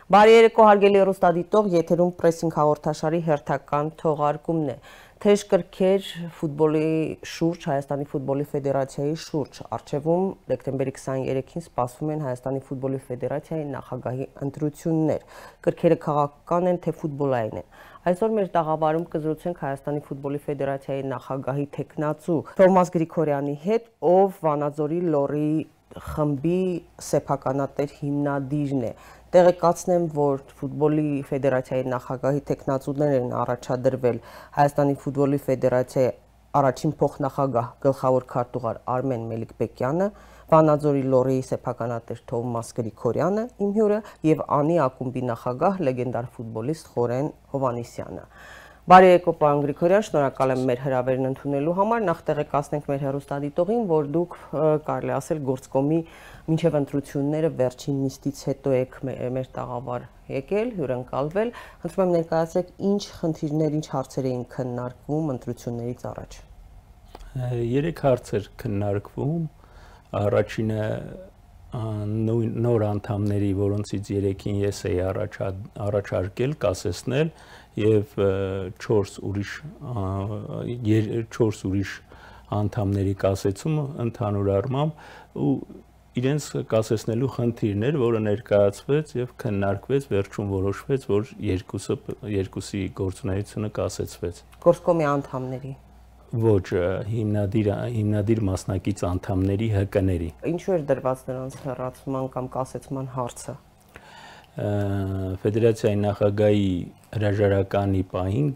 Բարի երեկո հարգելի հեռուստադիտող, եթերում պրեսինգ հաղորդաշարի հերթական թողարկումն է։ Թեժ կրքեր ֆուտբոլի շուրջ, Հայաստանի ֆուտբոլի ֆեդերացիայի շուրջ առջևում դեկտեմբերի 23-ին սպասվում են Հայաստանի ֆուտբոլի ֆեդերացիայի նախագահի ընտրություններ։ Կրքերը քաղաքական են, թե ֆուտբոլային են։ Այսօր մեր տաղավարում կզրուցենք Հայաստանի ֆուտբոլի ֆեդերացիայի նախագահի թեկնածու Թովմաս Գրիգորյանի հետ, ով Վանաձորի Լոռի խմբի սեփականատեր հիմնադիրն է։ Տեղեկացնեմ, որ ֆուտբոլի ֆեդերացիայի նախագահի թեկնածուներ են առաջադրվել Հայաստանի ֆուտբոլի ֆեդերացիայի առաջին փոխնախագահ գլխավոր քարտուղար Արմեն Մելիքբեկյանը, Վանաձորի Լոռի սեփականատեր Թովմաս Գրիգորյանը, իմ հյուրը եւ Անի ակումբի նախագահ լեգենդար ֆուտբոլիստ Խորեն Հովհաննիսյանը։ Բարի երեկո, պարոն Գրիգորյան, շնորհակալ եմ մեր հրավերն ընդունելու համար։ Նախ տեղեկացնենք մեր հեռուստադիտողին, որ դուք կարելի ասել գործկոմի մինչև ընտրությունները վերջին նիստից հետո եք մեր տաղավար եկել, հյուրընկալվել։ Խնդրում եմ ներկայացրեք ինչ խնդիրներ, ինչ հարցեր էին քննարկվում ընտրություններից առաջ։ 3 հարցեր քննարկվում։ Առաջինը նոր անդամների, որոնցից 3-ին ես էի առաջարկել, կասեցնել եւ 4 ուրիշ անդամների կասեցումը ընդհանուր առմամբ ու իրենց կասեցնելու խնդիրներ, որը ներկայացվեց եւ քննարկվեց, վերջում որոշվեց, որ երկուսի գործունեությունը կասեցվեց։ Գործկոմի անդամների Ոչ, հիմնադիր մասնակից անդամների ՀԿ-ների։ Ինչու էր դրված նրանց հեռացման կամ կասեցման հարցը։ Ֆեդերացիայի նախագահի հրաժարականի պահին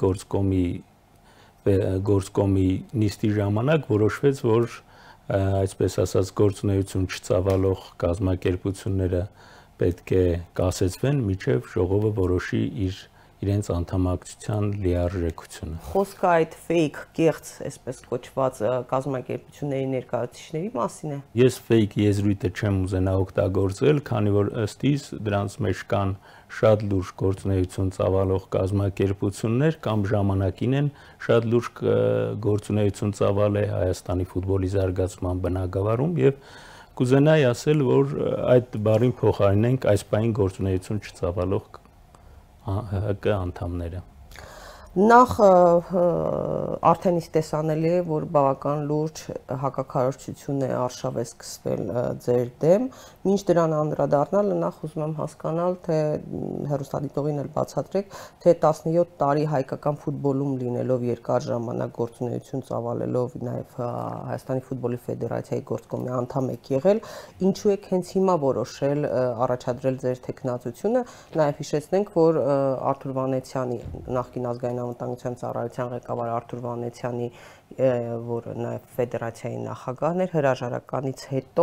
գործկոմի նիստի ժամանակ որոշվեց, որ այսպես ասած գործունեություն չծավալող կազմակերպությունները պետք է կասեցվեն, մինչև ժողովը որոշի իրենց անդամակցության լիարժեքությունը։ Խոսքը այդ fake կեղծ, այսպես կոչված կազմակերպությունների ներկայացուցիչների մասին է։ Ես fake եզրույթը չեմ ուզենա օգտագործել, քանի որ ըստ իս դրանց մեջ կան շատ լուրջ գործունեություն ծավալող կազմակերպություններ կամ ժամանակին են շատ լուրջ գործունեություն ծավալ է Հայաստանի ֆուտբոլի զարգացման բնագավառում եւ կուզենայի ասել, որ այդ բառին փոխարինենք այս պահին գործունեություն չծավալող ՀԿ անդամները։ Նախ արդեն իսկ տեսանելի է, որ բավական լուրջ հակաքարոզչություն է արշավ է սկսվել ձեր դեմ։ Մինչ դրան անդրադառնալը նախ ուզում եմ հասկանալ, թե հեռուստադիտողին էլ բացատրեք, թե 17 տարի հայկական ֆուտբոլում լինելով երկար ժամանակ գործունեություն ծավալելով նաև Հայաստանի ֆուտբոլի ֆեդերացիայի գործկոմի անդամ եք եղել, ինչու եք հենց հիմա որոշել առաջադրել ձեր թեկնածությունը, նաև հիշեցնենք, որ Արթուր Վանեցյանի նախկին ազգային անվտանգության ծառայության ղեկավար Արթուր Վանեցյանի, որը նաև ֆեդերացիայի նախագահն էր, հրաժարականից հետո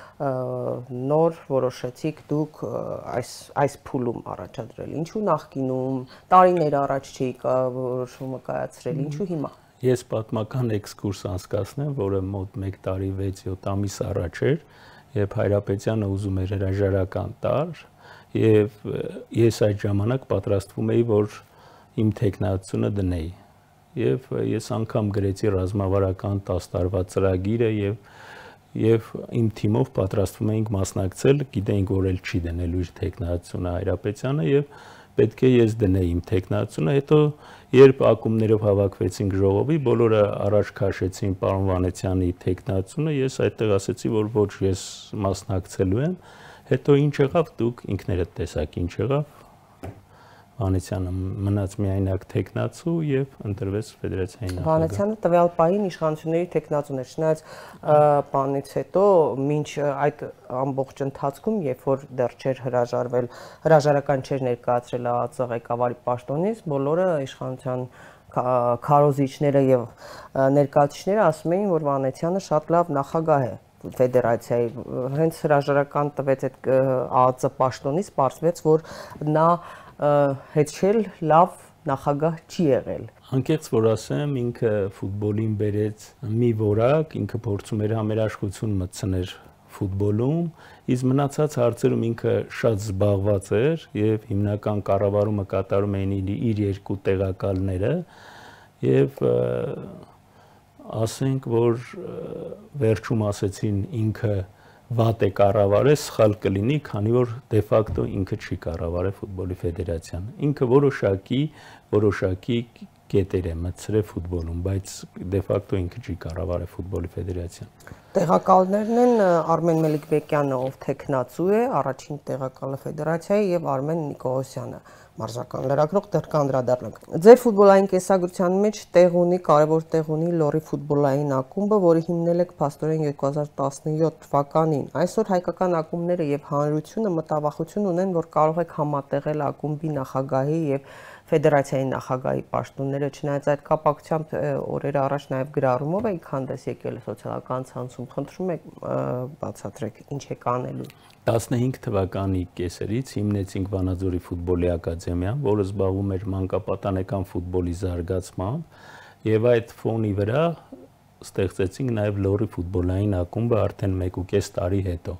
նոր որոշեցիք դուք այս փուլում առաջադրել։ Ինչու նախկինում տարիներ առաջ չէիք որոշումը կայացրել, ինչու հիմա։ Ես պատմական էքսկուրս անցկացնեմ, որը մոտ 1 տարի 6-7 ամիս առաջ էր, երբ Հայրապետյանը ուզում էր հրաժարական տալ, եւ ես այդ ժամանակ պատրաստվում էի, որ իմ թեկնածությունը դնեի եւ ես անգամ գրեցի ռազմավարական 10 տարվա ծրագիրը եւ իմ թիմով պատրաստվում էինք մասնակցել, գիտեինք, որ էլ չի դնելու իր թեկնածությունը Հայրապետյանը եւ պետք է ես դնեի իմ թեկնածությունը, հետո երբ ակումբներով հավաքվեցինք ժողովի, բոլորը առաջ քաշեցին պարոն Վանեցյանի թեկնածությունը, ես այդտեղ ասեցի, որ ոչ, ես մասնակցելու եմ, հետո ինչ եղավ, դուք ինքներդ տեսաք ինչ եղավ։ Վանեցյանը մնաց միայնակ թեկնածու եւ ընտրվեց ֆեդերացիայի նախագահ։ Վանեցյանը տվյալ պահին իշխանությունների թեկնածուն էր, չնայած բանից հետո մինչ այդ ամբողջ ընթացքում, երբ որ դեռ չէր հրաժարվել, հրաժարական չէր ներկայացրել ԱԱԾ ղեկավարի պաշտոնից, բոլորը իշխանության քարոզիչները եւ ներկայացուցիչները ասում էին, որ Վանեցյանը շատ լավ նախագահ է ֆեդերացիայի, հենց հրաժարական տվեց այդ ԱԱԾ պաշտոնից, պարզվեց, որ նա հետշել լավ նախագահ չի եղել։ Անկեղծ որ ասեմ, ինքը ֆուտբոլին բերեց մի որակ, ինքը փորձում էր համերաշխություն մտցնել ֆուտբոլում, իսկ մնացած հարցերում ինքը շատ զբաղված էր եւ հիմնական կառավարումը կատարում էին իր երկու տեղակալները եւ ասենք, որ վերջում ասեցին ինքը վատ է կառավարել, սխալ կլինի, քանի որ դե ֆակտո ինքը չի կառավարել ֆուտբոլի ֆեդերացիան։ Ինքը որոշակի կետեր է մտցրել ֆուտբոլում, բայց դե ֆակտո ինքը չի կառավարել ֆուտբոլի ֆեդերացիան։ Տեղակալներն են Արմեն Մելիքբեկյանը, ով տեխնացու է, առաջին տեղակալը ֆեդերացիայի, եւ Արմեն Նիկողոսյանը, մարզական լրագրող, դեռ կանդրադառնանք։ Ձեր ֆուտբոլային կեսագրության մեջ կարևոր տեղ ունի Լոռի ֆուտբոլային ակումբը, որը հիմնել եք փաստորեն 2017 թվականին։ Այսօր հայկական ակումբները եւ հանրությունը մտավախություն ունեն, որ կարող եք համատեղել ակումբի նախագահի եւ ֆեդերացիայի նախագահի պաշտոնները, չնայած այդ կապակցությամբ օրեր առաջ նաև գրառումով եք հանդես եկել սոցիալական ցանցում, խնդրում եք բացատրեք ինչ եք անելու։ 15 թվականի կեսերից հիմնեցինք Վանաձորի ֆուտբոլի ակադեմիան, որը զբաղվում էր մանկապատանեկան ֆուտբոլի զարգացմամբ, եւ այդ ֆոնի վրա ստեղծեցինք նաև Լոռի ֆուտբոլային ակումբը արդեն 1.5 տարի հետո։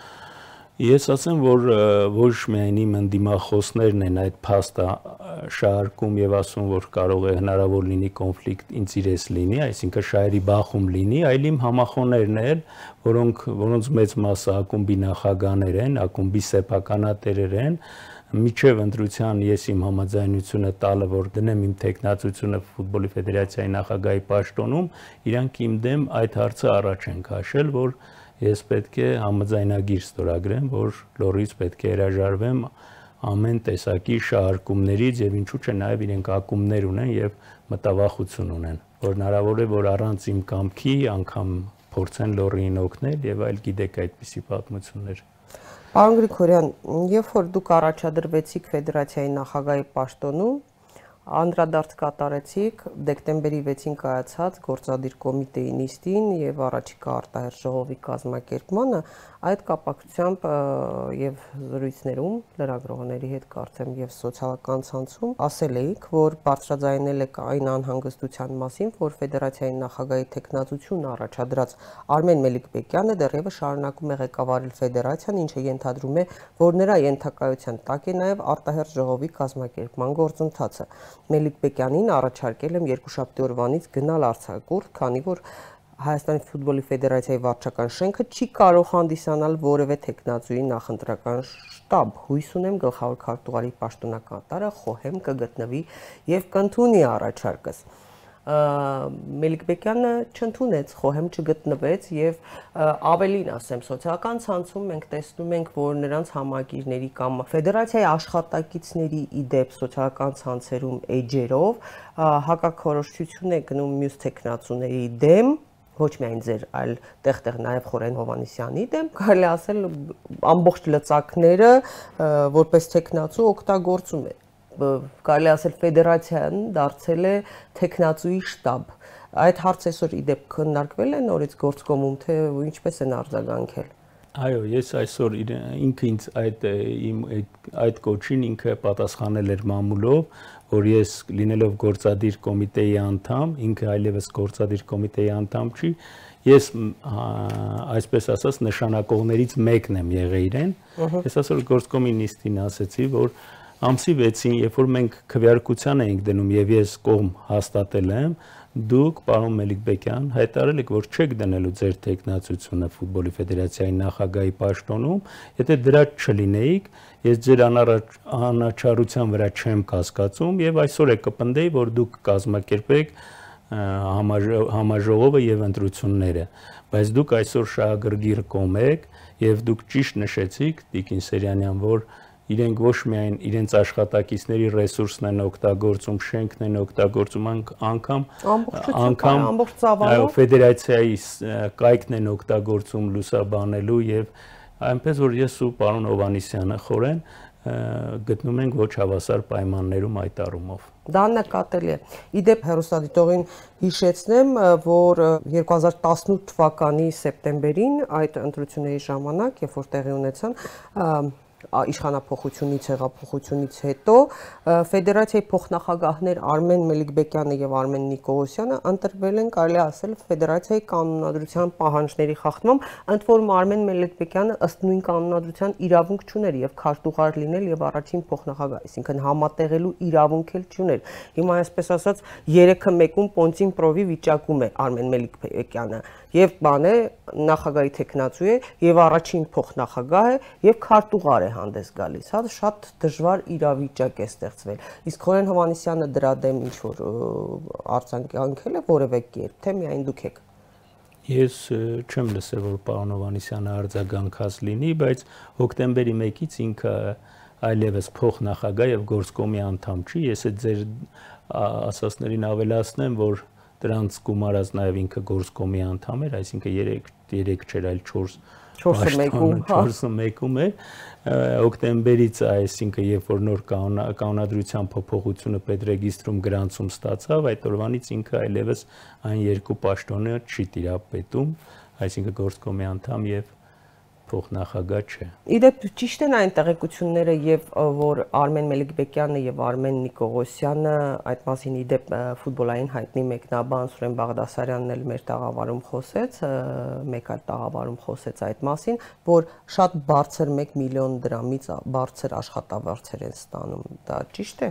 Ես ասեմ, որ ոչ միայն իմ ընդդիմախոսներն են այդ փաստը շարքում եւ ասում, որ կարող է հնարավոր լինի կոնֆլիկտ ինտերես լինի, այսինքն շահերի բախում լինի, այլ իմ համախոհներն են, որոնց մեծ մասը ակումբի նախագահներ են, ակումբի սեփականատերեր են, միջև ընտրության ես իմ համաձայնությունը տալը, որ դնեմ իմ տեխնացությունը ֆուտբոլի ֆեդերացիայի նախագահի պաշտոնում, իրանք իմ դեմ այդ հարցը առաջ են քաշել, որ ես պետք է համաձայնագիր ստորագրեմ, որ Լոռից պետք է հրաժարվեմ ամեն տեսակի շահարկումներից եւ ինչու՞ չէ նաեւ իրենք ակումբներ ունեն եւ մտավախություն ունեն, որ հնարավոր է որ առանց իմ կամքի անգամ փորձեն Լոռին օգնել եւ այլ գիտեք այդպիսի պատմություններ։ Պարոն Գրիգորյան, երբ որ դուք առաջադրվեցիք ֆեդերացիայի նախագահի պաշտոնում, անդրադարձ կատարեցիք դեկտեմբերի 6-ին կայացած գործադիր կոմիտեի նիստին եւ առաջիկա արտահերթ ժողովի կազմակերպմանը, այդ կապակցությամբ եւ զրույցներում լրագրողների հետ կարծեմ եւ սոցիալական ցանցում ասել էիք, որ բարձրաձայնել եք այն անհանգստության մասին, որ ֆեդերացիայի նախագահի տեխնացություն առաջադրած Արմեն Մելիքբեկյանը դեռևս շարունակում է ղեկավարել ֆեդերացիան, ինչը ենթադրում է, որ նրա ենթակայության տակ է նաեւ արտահերթ ժողովի կազմակերպման գործընթացը։ Մելիքբեկյանին առաջարկել եմ երկուշաբթի օրվանից գնալ արձակուրդ, քանի որ Հայաստանի ֆուտբոլի ֆեդերացիայի վարչական շենքը չի կարող հանդիսանալ որևէ տեխնացուի նախընտրական շտաբ։ Հույս ունեմ գլխավոր քարտուղարի պաշտոնակատարը խոհեմ կգտնվի եւ կընդունի առաջարկս։ Մելիքբեկյանը չընդունեց, խոհեմ չգտնվեց եւ ավելին ասեմ, սոցիալական ցանցում մենք տեսնում ենք, որ նրանց համագիրների կամ ֆեդերացիայի աշխատակիցների իդեպ սոցիալական ցանցերում էջերով հակաքորոշչություն է գնում մյուս տեխնացուների դեմ, ոչ միայն ձեր, այլ տեղ-տեղ նաև Խորեն Հովհաննիսյանի դեմ, կարելի ասել ամբողջ լծակները որպես տեխնացու օգտագործում է։ Կարելի ասել ֆեդերացիան դարձել է տեխնացուի շտաբ։ Այդ հարցը այսօր իդեպ քննարկվել է նորից գործկոմում, թե ինչպես են արձագանքել։ Այո, ես այսօր ինքը ինձ այդ կոչին ինքը պատասխանել էր մամուլով, որ ես լինելով գործադիր կոմիտեի անդամ, ինքը այլևս գործադիր կոմիտեի անդամ չի, ես այսպես ասած նշանակողներից մեկն եմ եղել իրեն։ Ես այսօր գործկոմի նիստին ասեցի, որ ամսի 6-ին, երբ որ մենք քվեարկության էինք դնում եւ ես կողմ հաստատել եմ, դուք, պարոն Մելիքբեկյան, հայտարարել եք, որ չեք դնելու ձեր տեխնացությունը ֆուտբոլի ֆեդերացիայի նախագահի պաշտոնում, եթե դրա չլինեիք, ես ձեր անաչառության վրա չեմ կասկածում եւ այսօր է կպնդեի, որ դուք կազմակերպեք համաժողովը եւ ընտրությունները, բայց դուք այսօր շահագրգիռ կողմ եք եւ դուք ճիշտ նշեցիք, Տիկին Սերյանյան, որ իրենք ոչ միայն իրենց աշխատակիցների ռեսուրսն են օգտագործում, շենքն են օգտագործում, անգամ ֆեդերացիայի կայքն են օգտագործում լուսաբանելու եւ այնպես որ ես ու պարոն Հովհաննիսյանը խորեն գտնում ենք ոչ հավասար պայմաններում այդ առումով։ Դա նկատելի է։ Իդեպ հեռուստադիտողին հիշեցնեմ, որ 2018 թվականի սեպտեմբերին այդ ընտրությունների ժամանակ, երբ որ տեղի ունեցան իշխանափոխությունից, հեղափոխությունից հետո ֆեդերացիայի փոխնախագահներ Արմեն Մելիքբեկյանը եւ Արմեն Նիկողոսյանը ընտրվել են, կարելի ասել, ֆեդերացիայի կանոնադրության պահանջների խախտմամբ, ընդ որում Արմեն Մելիքբեկյանը ըստ նույն կանոնադրության իրավունք չուներ եւ քարտուղար լինել եւ առաջին փոխնախագահ, այսինքն համատեղելու իրավունք էլ չուներ։ Հիմա այսպես ասած 3-ը 1-ում Պոնտին Պրովի վիճակում է Արմեն Մելիքբեկյանը։ եւ բան է նախագահի տեխնացու է եւ առաջին փոխնախագահ է եւ քարտուղար է հանդես գալիս, հա, շատ դժվար իրավիճակ է ստեղծվել։ Իսկ Խորեն Հովհաննիսյանը դրա դեմ ինչ որ արձագանքել է որևէ կերպ, թե միայն դուք եք։ Ես չեմ լսել, որ պարոն Հովհաննիսյանը արձագանքած լինի, բայց հոկտեմբերի 1-ից ինքը այլևս փոխնախագահ եւ գործկոմի անդամ չի։ Ես այդ ձեր ասածներին ավելացնեմ, որ դրանց գումարած նաեւ ինքը գործկոմի անդամ էր, այսինքն 3 չէր, այլ 4-1-ում էր։ Հոկտեմբերից, այսինքն երբ որ նոր կանոնադրության փոփոխությունը պետրեգիստրում գրանցում ստացավ, այդ օրվանից ինքը այլևս այն երկու պաշտոնը չի տիրապետում, այսինքն գործկոմի անդամ եւ փոխնախագահ չէ։ Իդեպ ճիշտ են այն տեղեկությունները եւ որ Արմեն Մելիքբեկյանը եւ Արմեն Նիկողոսյանը այդ մասին իդեպ ֆուտբոլային հայտնի մեկնաբան Սուրեն Բաղդասարյանն էլ մեր տաղավարում խոսեց, մեկ այլ տաղավարում խոսեց այդ մասին, որ շատ բարձր 1 միլիոն դրամից բարձր աշխատավարձեր են ստանում։ Դա ճիշտ է։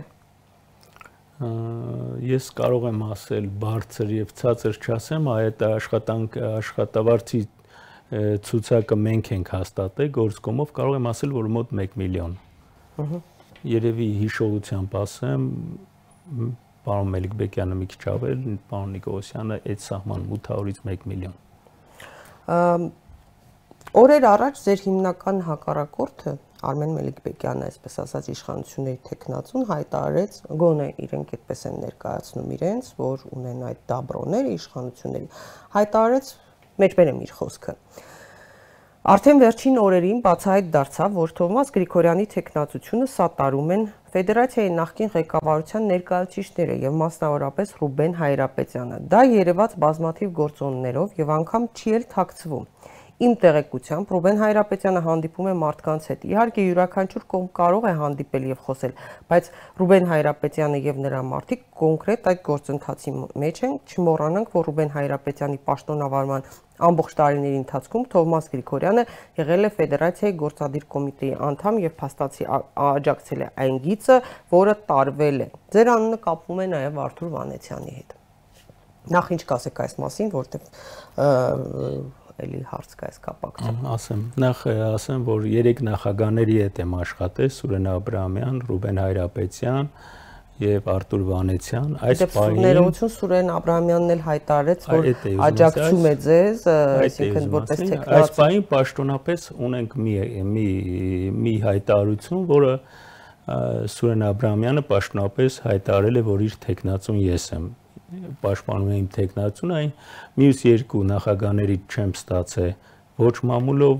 Ես կարող եմ ասել բարձր եւ ցածր չասեմ, այդ աշխատավարձի ցուցակը մենք ենք հաստատել գործկոմով, կարող եմ ասել, որ մոտ 1 միլիոն։ Երևի հիշողությամբ ասեմ, պարոն Մելիքբեկյանը մի քիչ ավել, պարոն Նիկողոսյանը այդ սահմանում 800-ից 1 միլիոն։ Օրեր առաջ ձեր հիմնական հակառակորդը Արմեն Մելիքբեկյանը, այսպես ասած, իշխանությունների տեխնացուն հայտարարեց, գոնե իրենք այդպես են ներկայացնում իրենց, որ ունեն այդ դաբրոները իշխանությունների, հայտարարեց մեջբերեմ իր խոսքը։ Արդեն վերջին օրերին բացահայտ դարձավ, որ Թովմաս Գրիգորյանի տեխնացությունը սատարում են Ֆեդերացիայի նախկին ղեկավարության ներկայացուցիչները եւ մասնավորապես Ռուբեն Հայրապետյանը։ Դա երևաց բազմաթիվ գործոններով եւ անգամ չի էլ թաքցվում։ Իմ տեղեկությամբ Ռուբեն Հայրապետյանը հանդիպում է մարդկանց հետ։ Իհարկե յուրաքանչյուր կողմ կարող է հանդիպել եւ խոսել, բայց Ռուբեն Հայրապետյանը եւ նրա մարդիկ կոնկրետ այդ գործընթացի մեջ են։ Չմոռանանք, որ Ռուբեն Հայրապետյանի պաշտոնավարման ամբողջ տարիների ընթացքում Թովմաս Գրիգորյանը եղել է Ֆեդերացիայի գործադիր կոմիտեի անդամ եւ փաստացի աջակցել է այն գիծը, որը տարվել է։ Ձեր անունը կապվում է նաեւ Արթուր Վանեցյանի հետ։ Նախ ինչ կասեք այս մասին, որտեղ էլի հարց կա այս կապակցությամբ։ Ասեմ, նախ ասեմ, որ 3 նախագահների հետ եմ աշխատել՝ Սուրեն Աբրահամյան, Ռուբեն Հայրապետյան եւ Արթուր Վանեցյան։ Այս պահին ներողություն Սուրեն Աբրահամյանն էլ հայտարարեց, որ աջակցում է ձեզ, այսինքն որպես տեխնաց։ Այս պահին պաշտոնապես ունենք մի հայտարարություն, որը Սուրեն Աբրահամյանը պաշտոնապես հայտարարել է, որ իր տեխնացուն ես եմ։ Պաշտպանում եմ տեխնացուն, այն մյուս 2 նախագահների չեմ ստացել ոչ մամուլով,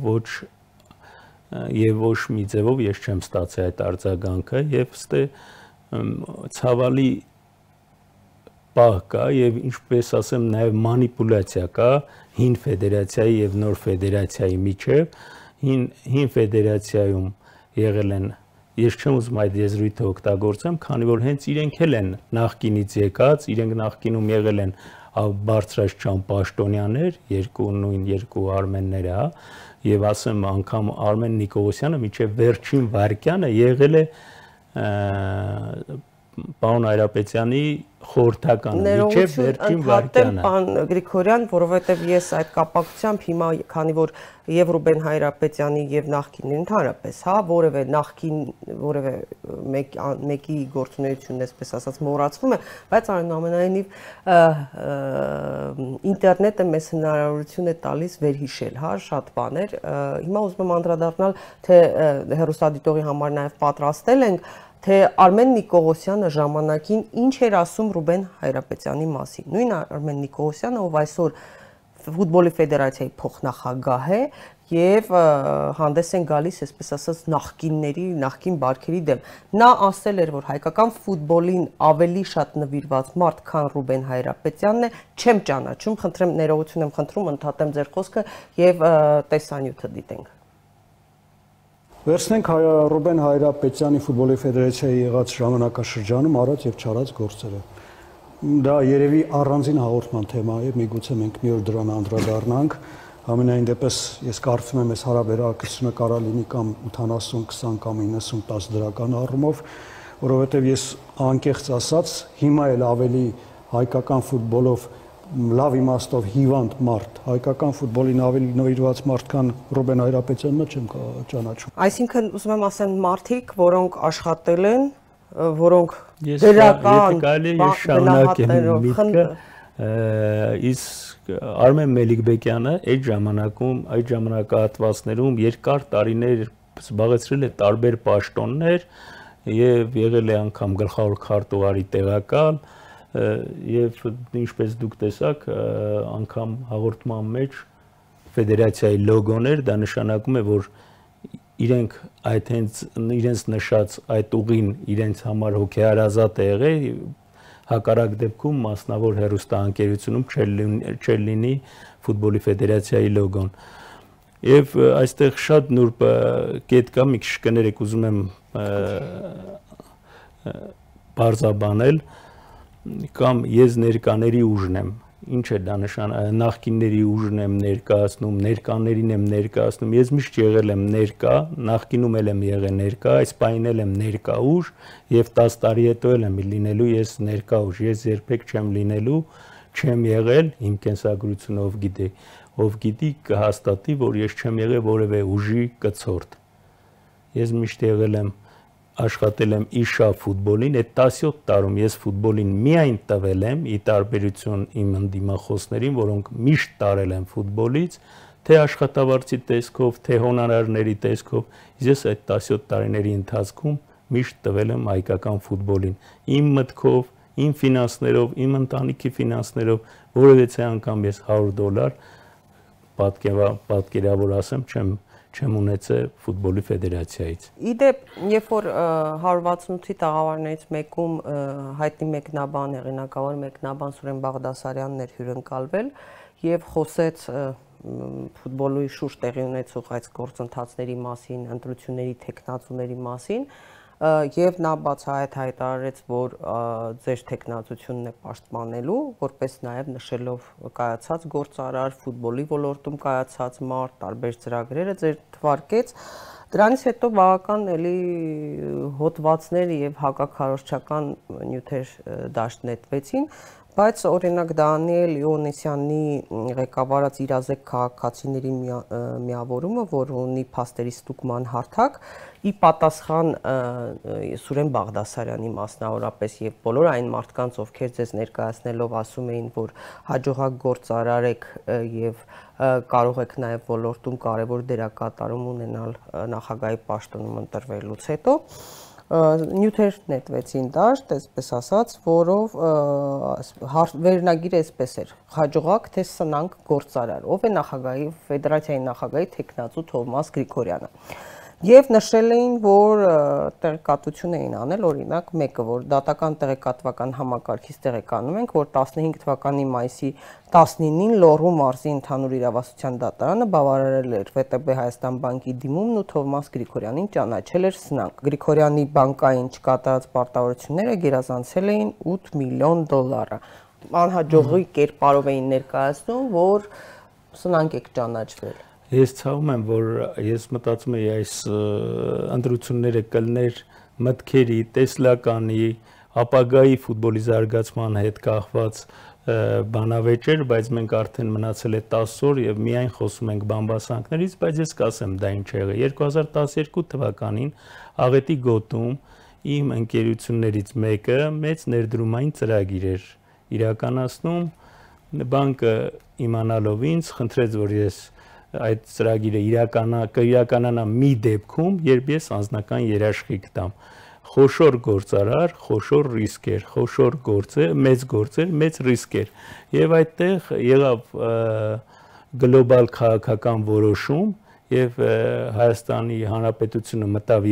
ոչ մի ձևով ես չեմ ստացել այդ արձագանքը եւ ստե ցավալի պահ կա եւ ինչպես ասեմ նաեւ մանիպուլյացիա կա հին ֆեդերացիայի եւ նոր ֆեդերացիայի միջեւ հին ֆեդերացիայում եղել են Ես չեմ ուզում այդ եզրույթը օգտագործեմ, քանի որ հենց իրենք էլ են նախկինից եկած, իրենք նախկինում եղել են բարձրաստիճան պաշտոնյաներ, նույն 2 արմենները, հա, եւ ասեմ անգամ Արմեն Նիկողոսյանը մինչեւ վերջին վարկյանը եղել է պարոն Հայրապետյանի խորհրդականը, մինչեւ վերջին վարկյանը։ Պարոն Գրիգորյան, որովհետեւ ես այդ կապակցությամբ հիմա, քանի որ եւ Ռուբեն Հայրապետյանի եւ նախկինն ընդհանրապես, հա, որևէ մեկի գործունեությունն այսպես ասած մոռացվում է, բայց այնուամենայնիվ ինտերնետը մեզ հնարավորություն է տալիս վերհիշել, հա, շատ բաներ։ Հիմա ուզում եմ անդրադառնալ, թե հեռուստադիտողի համար նաեւ պատրաստել ենք թե Արմեն Նիկողոսյանը ժամանակին ինչ էր ասում Ռուբեն Հայրապետյանի մասին։ Նույն Արմեն Նիկողոսյանը, ով այսօր ֆուտբոլի ֆեդերացիայի փոխնախագահ է եւ հանդես են գալիս, այսպես ասած, նախկին բարքերի դեմ։ Նա ասել էր, որ հայկական ֆուտբոլին ավելի շատ նվիրված մարդ, քան Ռուբեն Հայրապետյանն է, չեմ ճանաչում, խնդրեմ ներողություն եմ խնդրում, ընդհատեմ ձեր խոսքը եւ տեսանյութը դիտենք։ Վերցնենք Ռուբեն Հայրապետյանի ֆուտբոլի ֆեդերացիայի եղած ժամանակաշրջանում արած եւ չարած գործերը։ Դա երևի առանձին հաղորդման թեմա է, միգուցե մենք մի օր դրան անդրադառնանք։ Ամենայն դեպս ես կարծում եմ, այս հարաբերակցությունը կարա լինի կամ 80-20 կամ 90-10 դրական առումով, որովհետեւ ես անկեղծ ասած, հիմա էլ ավելի հայկական ֆուտբոլով լավ իմաստով հիվանդ մարդ, հայկական ֆուտբոլին ավելի նվիրված մարդ, քան Ռուբեն Հայրապետյանն չեմ ճանաչում։ Այսինքն ուզում եմ ասեմ մարդիկ, որոնք աշխատել են, որոնք դրական գնահատներով իսկ Արմեն Մելիքբեկյանը այդ ժամանակահատվածներում երկար տարիներ զբաղեցրել է տարբեր պաշտոններ եւ եղել է անգամ գլխավոր քարտուղարի տեղակալ եւ ինչպես դուք տեսաք անգամ հաղորդման մեջ ֆեդերացիայի լոգոներ դա նշանակում է որ իրենք այդ հենց իրենց նշած այդ ուղին իրենց համար հոգեարազատ է եղել հակառակ դեպքում մասնավոր հեռուստաընկերությունում չէր լինի ֆուտբոլի ֆեդերացիայի լոգոն եւ այստեղ շատ նուրբ կետ կա մի քիչ կներեք ուզում եմ բարձաբանել կամ ես ներկաների ուժն եմ ինչ է դա նշանակում նախկինների ուժն եմ ներկայացնում ներկաներին եմ ներկայացնում ես միշտ եղել եմ ներկա նախկինում եմ եղել ներկա այս պահին եմ ներկա ուժ եւ 10 տարի հետո եմ լինելու ես ներկա ուժ ես երբեք չեմ լինելու չեմ եղել իմ կենսագրությունը ով գիտի կհաստատի որ ես չեմ եղել որևէ ուժի կցորդ ես միշտ եղել եմ աշխատել եմ իշա ֆուտբոլին, այդ 17 տարում ես ֆուտբոլին միայն տվել եմ, ի տարբերություն իմ ընդդիմախոսներին, որոնք միշտ տարել են ֆուտբոլից, թե աշխատավարձի տեսքով, թե հոնորարների տեսքով, ես այդ 17 տարիների ընթացքում միշտ տվել եմ հայկական ֆուտբոլին, իմ մտքով, իմ ֆինանսներով, իմ ընտանիքի ֆինանսներով, որևէ անգամ ես $100 պատկերավոր ասեմ, չեմ ունեցել ֆուտբոլի ֆեդերացիայից։ Իդեպ, երբ որ 168-ի տաղավարներից մեկում հայտնի մեկնաբան, հեղինակավոր մեկնաբան Սուրեն Բաղդասարյանն էր հյուրընկալվել եւ խոսեց ֆուտբոլի շուրջ տեղի ունեցող այս գործընթացների մասին, ընտրությունների տեխնացուների մասին, եւ նա բացահայտ հայտարարեց, որ ձեր տեխնացությունն է պաշտպանելու, որպես նաեւ նշելով կայացած գործարար, ֆուտբոլի ոլորտում կայացած մարդ, տարբեր ծրագրերը ձեր թվարկեց։ Դրանից հետո բավական էլի հոդվածներ եւ հակաքարոզչական նյութեր դաշնետվեցին, բայց օրինակ Դանիել Իոնեսյանի ղեկավարած իրազեկ քաղաքացիների միավորումը, որ ունի փաստերի ստուգման հարթակ, ի պատասխան Սուրեն Բաղդասարյանի մասնավորապես եւ բոլոր այն մարդկանց, ովքեր ձեզ ներկայացնելով ասում էին, որ հաջողակ գործարար եք եւ կարող եք նաեւ ոլորտում կարեւոր դերակատարում ունենալ նախագահի պաշտոնում ընտրվելուց հետո նյութեր նետվեցին դաշտ, այսպես ասած, որով վերնագիրը այսպես էր. հաջողակ թե սնանք գործարար, ով է նախագահի ֆեդերացիայի նախագահի տեխնացու Թովմաս Գրիգորյանը։ Եվ նշել էին, որ տեղեկատվություն էին անել, օրինակ մեկը, որ դատական տեղեկատվական համակարգից տեղեկանում ենք, որ 15 թվականի մայիսի 19-ին Լոռու մարզի ընդհանուր իրավասության դատարանը բավարարել էր ՎՏԲ Հայաստան բանկի դիմումն ու Թովմաս Գրիգորյանին ճանաչել էր սնանկ։ Գրիգորյանի բանկային չկատարած պարտավորությունները գերազանցել էին $8 միլիոն։ Անհաջողի կերպարով էին ներկայացնում, որ սնանկ եք ճանաչվել։ Ես ցավում եմ, որ ես մտածում եի այս ընտրությունները կլներ մտքերի, տեսլականի, ապագայի ֆուտբոլի զարգացման հետ կախված բանավեճեր, բայց մենք արդեն մնացել է 10 օր եւ միայն խոսում ենք բամբասանքներից, բայց ես կասեմ դա ինչ եղել։ 2012 թվականին Աղետի գոտում իմ ընկերություններից մեկը մեծ ներդրումային ծրագիր էր իրականացնում, բանկը իմանալով ինձ խնդրեց, որ ես այդ ծրագիրը իրականանա մի դեպքում, երբ ես անձնական երաշխիք տամ։ Խոշոր գործարար, խոշոր ռիսկեր, խոշոր գործեր, մեծ ռիսկեր։ Եւ այդտեղ եղավ գլոբալ քաղաքական որոշում եւ Հայաստանի Հանրապետությունը մտավ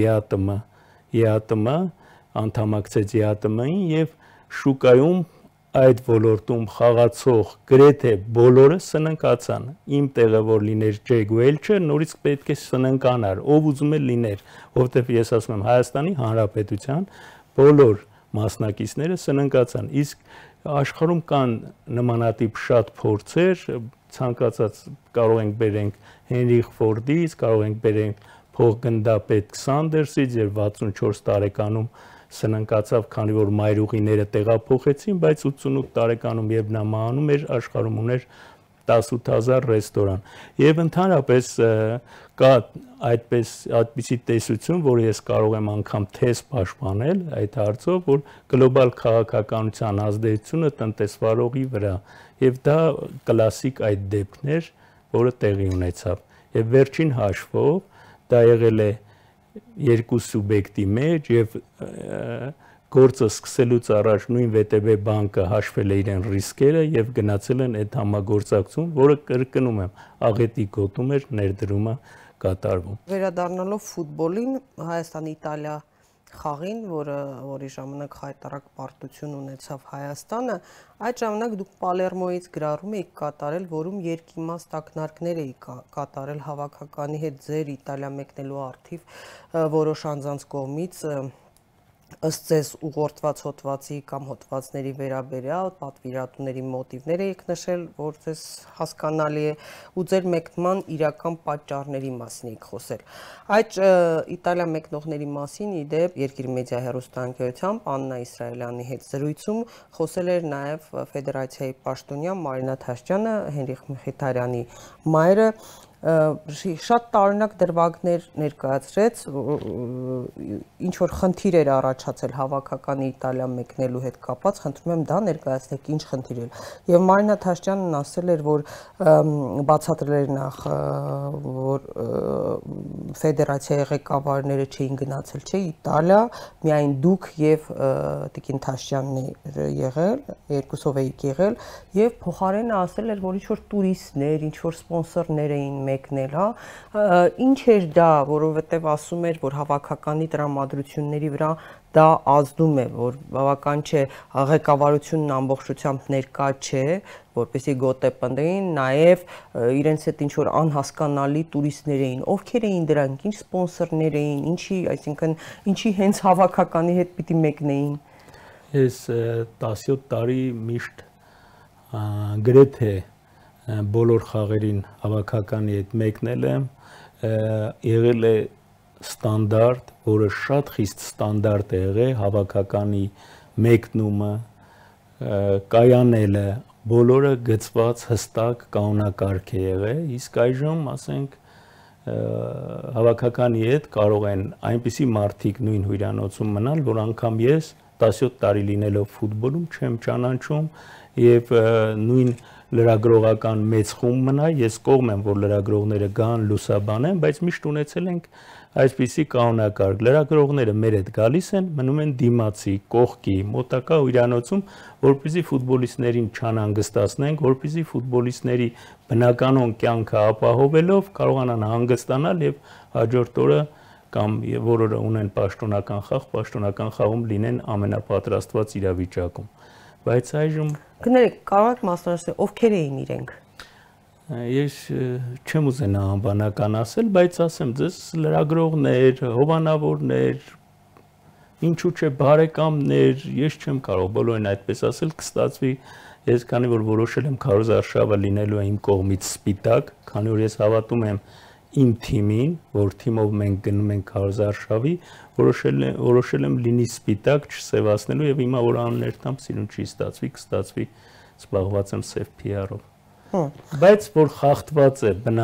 ԵԱՏՄ, անդամակցեց ԵԱՏՄ-ին եւ շուկայում այդ ոլորտում խաղացող գրեթե բոլորը սննկացան։ Իմ տեղը որ լիներ Ջեյ Գուելչը, նորից պետք է սննկանար, ով ուզում է լիներ, որովհետև ես ասում եմ Հայաստանի Հանրապետության բոլոր մասնակիցները սննկացան։ Իսկ աշխարհում կան նմանատիպ շատ փորձեր, ցանկացած կարող ենք բերենք Հենրիխ Ֆորդից, կարող ենք բերենք փոխգնդապետ Սանդերսից, երբ 64 տարեկանում սննկացավ, քանի որ մայրուղիները տեղափոխեցին, բայց 88 տարեկանում երբ նա մահանում էր, աշխարհում ուներ 18000 ռեստորան։ Եվ ընդհանրապես կա այդպիսի տեսություն, որ ես կարող եմ անգամ թեզ պաշտպանել այդ հարցով, որ գլոբալ քաղաքականության ազդեցությունը տնտեսվարողի վրա, եւ դա կլասիկ այդ դեպքն էր, որը տեղի ունեցավ։ Եվ վերջին հաշվով դա եղել է երկու սուբյեկտի մեջ եւ գործը սկսելուց առաջ նույն ՎՏԲ բանկը հաշվել է իրեն ռիսկերը եւ գնացել են այդ համագործակցություն, որը կրկնում եմ, աղետի գոտում էր ներդրումը կատարվում։ Վերադառնալով ֆուտբոլին, Հայաստան-Իտալիա խաղին, որի ժամանակ հայտարարակ պարտություն ունեցավ Հայաստանը, այդ ժամանակ դուք Պալերմոյից գրառում եք կատարել, որում երկիմաստ ակնարկներ եք կատարել հավաքականի հետ ձեր Իտալիա մեկնելու առթիվ որոշ անձանց կողմից ըստ ձեզ ուղղորդված հոդվածի կամ հոդվածների վերաբերյալ պատվիրատուների մոտիվներ եք նշել, որ ձեզ հասկանալի է, ու ձեր մեկնման իրական պատճառների մասին եք խոսել։ Այդ Իտալիա մեկնողների մասին իդեպ Երկիր մեդիա հեռուստաընկերությամբ Աննա Իսրայելյանի հետ զրույցում խոսել էր նաև Ֆեդերացիայի պաշտոնյա Մարինա Թաշյանը, Հենրիխ Մխիթարյանի մայրը, շատ տարօրինակ դրվագներ ներկայացրեց, ինչ որ խնդիր էր առաջացել հավաքականի Իտալիա մեկնելու հետ կապված, խնդրում եմ դա ներկայացնեք, ինչ խնդիր էր։ Եվ Մարինա Թաշյանն ասել էր, որ բացատրել էր նախ, որ ֆեդերացիայի ղեկավարները չէին գնացել, չէ, Իտալիա, միայն դուք եւ Տիկին Թաշյանն էր եղել, երկուսով եք եղել, եւ փոխարենը ասել էր, որ ինչ որ տուրիստներ, ինչ որ սպոնսորներ էին մեկնել, հա, ինչ էր դա, որովհետև ասում էր, որ հավաքականի տրամադրությունների վրա դա ազդում է, որ բավական չէ ղեկավարությունն ամբողջությամբ ներկա չէ, որպեսզի գոտե պնդեին, նաև իրենց հետ ինչ որ անհասկանալի տուրիստներ էին, ովքեր էին դրանք, ինչ սպոնսորներ էին, ինչի, այսինքն ինչի հենց հավաքականի հետ պիտի մեկնեին։ Ես 17 տարի միշտ գրեթե բոլոր խաղերին հավաքականի հետ մեկնել եմ, եղել է ստանդարտ, որը շատ խիստ ստանդարտ է եղել, հավաքականի մեկնումը, կայանելը, բոլորը գծված հստակ կանոնակարգ է եղել, իսկ այժմ, ասենք, հավաքականի հետ կարող են այնպիսի մարդիկ նույն հյուրանոցում մնալ, որ անգամ ես 17 տարի լինելով ֆուտբոլում չեմ ճանաչում եւ նույն լրագրողական մեծ խումբ մնա, ես կողմ եմ, որ լրագրողները գան, լուսաբանեն, բայց միշտ ունեցել ենք այսպիսի կանոնակարգ, լրագրողները մեր հետ գալիս են, մնում են դիմացի, կողքի, մոտակա հյուրանոցում, որպեսզի ֆուտբոլիստներին չանհանգստացնենք, որպեսզի ֆուտբոլիստների բնականon կյանքը ապահովելով կարողանան հանգստանալ եւ հաջորդ օրը կամ որը ունեն պաշտոնական խաղում լինեն ամենապատրաստված իրավիճակում։ Բայց այժմ գներեք, կարող եք մասնավորել, ովքեր էին իրենք։ Ես չեմ ուզենա անվանական ասել, բայց ասեմ ձեզ լրագրողներ, հովանավորներ, ինչու՞ չէ բարեկամներ, ես չեմ կարող բոլորին այդպես ասել, կստացվի, ես քանի որ որոշել եմ քարոզ արշավը լինելու է իմ կողմից սպիտակ, քանի որ ես հավատում եմ իմ թիմին, որ թիմով մենք գնում ենք քարոզ արշավի, որոշել եմ լինի սպիտակ, չսևացնելու եւ հիմա որ աններտամ սիրուն չի ստացվի, կստացվի, զբաղված եմ սև PR-ով։ Բայց որ խախտված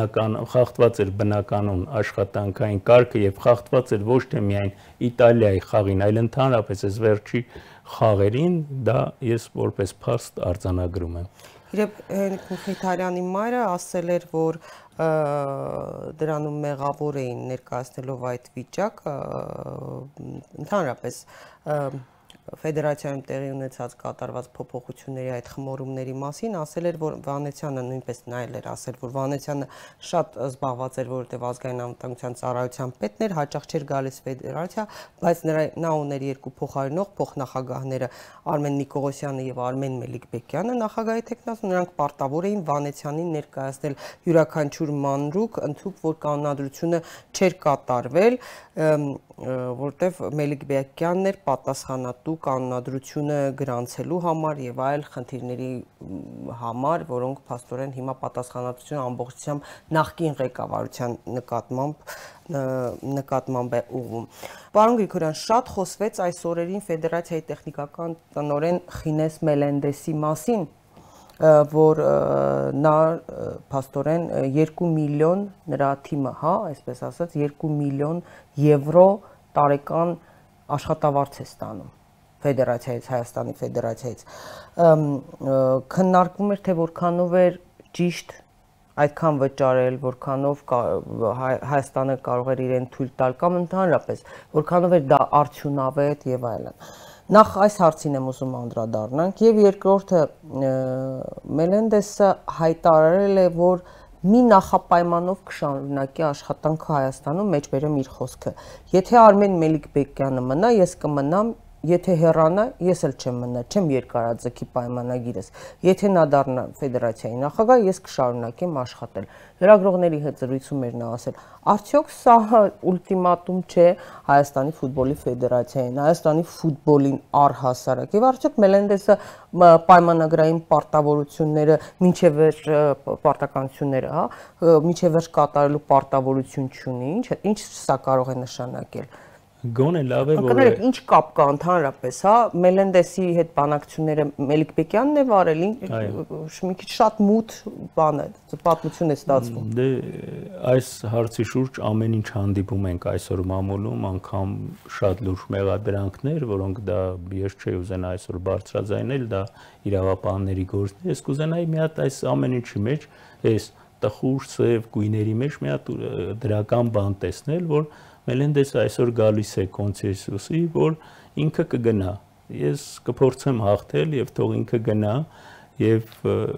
էր բնականon աշխատանքային կարգը եւ խախտված էր ոչ թե միայն Իտալիայի խաղին, այլ ընդհանրապես այս վերջի խաղերին, դա ես որպես փաստ արձանագրում եմ։ Իրեւ Հենրիխ Մխիթարյանի մայրը ասել էր, որ դրանում մեղավոր էին ներկայացնելով այդ վիճակը, ընդհանրապես Ֆեդերացիայում տեղի ունեցած կատարված փոփոխությունների այդ խմորումների մասին ասել էր, որ Վանեցյանը նույնպես նայել էր, ասել, որ Վանեցյանը շատ զբաղված էր, որովհետև ազգային անվտանգության ծառայության պետն էր, հաճախ չէր գալիս ֆեդերացիա, բայց նա ուներ երկու փոխարինող փոխնախագահները Արմեն Նիկողոսյանը եւ Արմեն Մելիքբեկյանը, նախագահի տեխնացու, նրանք պարտավոր էին Վանեցյանին ներկայացնել յուրաքանչյուր մանրուք, ընդհանուր որ կանոնադրությունը չէր կատարվել, որտեվ Մելիքբեկյանն էր պատասխանատու կանոնադրությունը գրանցելու համար եւ այլ խնդիրների համար, որոնք փաստորեն հիմա պատասխանատվությունը ամբողջությամբ նախկին ղեկավարության նկատմամբ նկատմամբ է ուղղում։ Պարոն Գրիգորյան, շատ խոսվեց այս օրերին ֆեդերացիայի տեխնիկական տնօրեն Խինես Մելենդեսի մասին, որ նա փաստորեն 2 միլիոն նրա թիմը, հա, այսպես ասած, 2 միլիոն եվրո տարեկան աշխատավարձ է ստանում ֆեդերացիայից, Հայաստանի ֆեդերացիայից։ Քննարկվում էր, թե որքանով էր ճիշտ այդքան վճարել, որքանով Հայաստանը կարող էր իրեն թույլ տալ կամ ընդհանրապես, որքանով էր դա արդյունավետ եւ այլն։ Նախ այս հարցին եմ ուզում անդրադառնանք եւ երկրորդը Մելենդեսը հայտարարել է, որ մի նախապայմանով կշարունակի աշխատանքը Հայաստանում, մեջբերեմ իր խոսքը։ Եթե Արմեն Մելիքբեկյանը մնա, ես կմնամ, եթե հեռանա, ես էլ չեմ մնա, չեմ երկարաձգի պայմանագիրս։ Եթե նա դառնա ֆեդերացիայի նախագահ, ես կշարունակեմ աշխատել։ Լրագրողների հետ զրույցում էր նա ասել. արդյոք սա ուլտիմատում չէ Հայաստանի ֆուտբոլի ֆեդերացիային, Հայաստանի ֆուտբոլին առհասարակ։ Եվ արդյոք Մելենդեսը պայմանագրային պարտավորությունները մինչև վերջ պարտականությունները, հա, մինչև վերջ կատարելու պարտավորություն չունի։ Ինչ սա կարող է նշանակել։ Գոնե լավ է, որ ինչ կապ կա ընդհանրապես, հա, Մելենդեսի հետ բանակցությունները Մելիքբեկյանն է վարել, մի քիչ շատ մութ բան է, պատմություն է ստացվում։ Դե այս հարցի շուրջ ամեն ինչ հանդիպում ենք այսօր մամուլում, անգամ շատ լուրջ մեղադրանքներ, որոնք դա ես չէի ուզենա այսօր բարձրաձայնել, դա իրավապահների գործն է։ Ես կուզենայի մի հատ այս ամեն ինչի մեջ, այս տխուր սև գույների մեջ մի հատ դրական բան տեսնել, որ Մելենդեսը այսօր գալիս է կոնսենսուսի, որ ինքը կգնա։ Ես կփորձեմ հաղթել եւ թող ինքը գնա եւ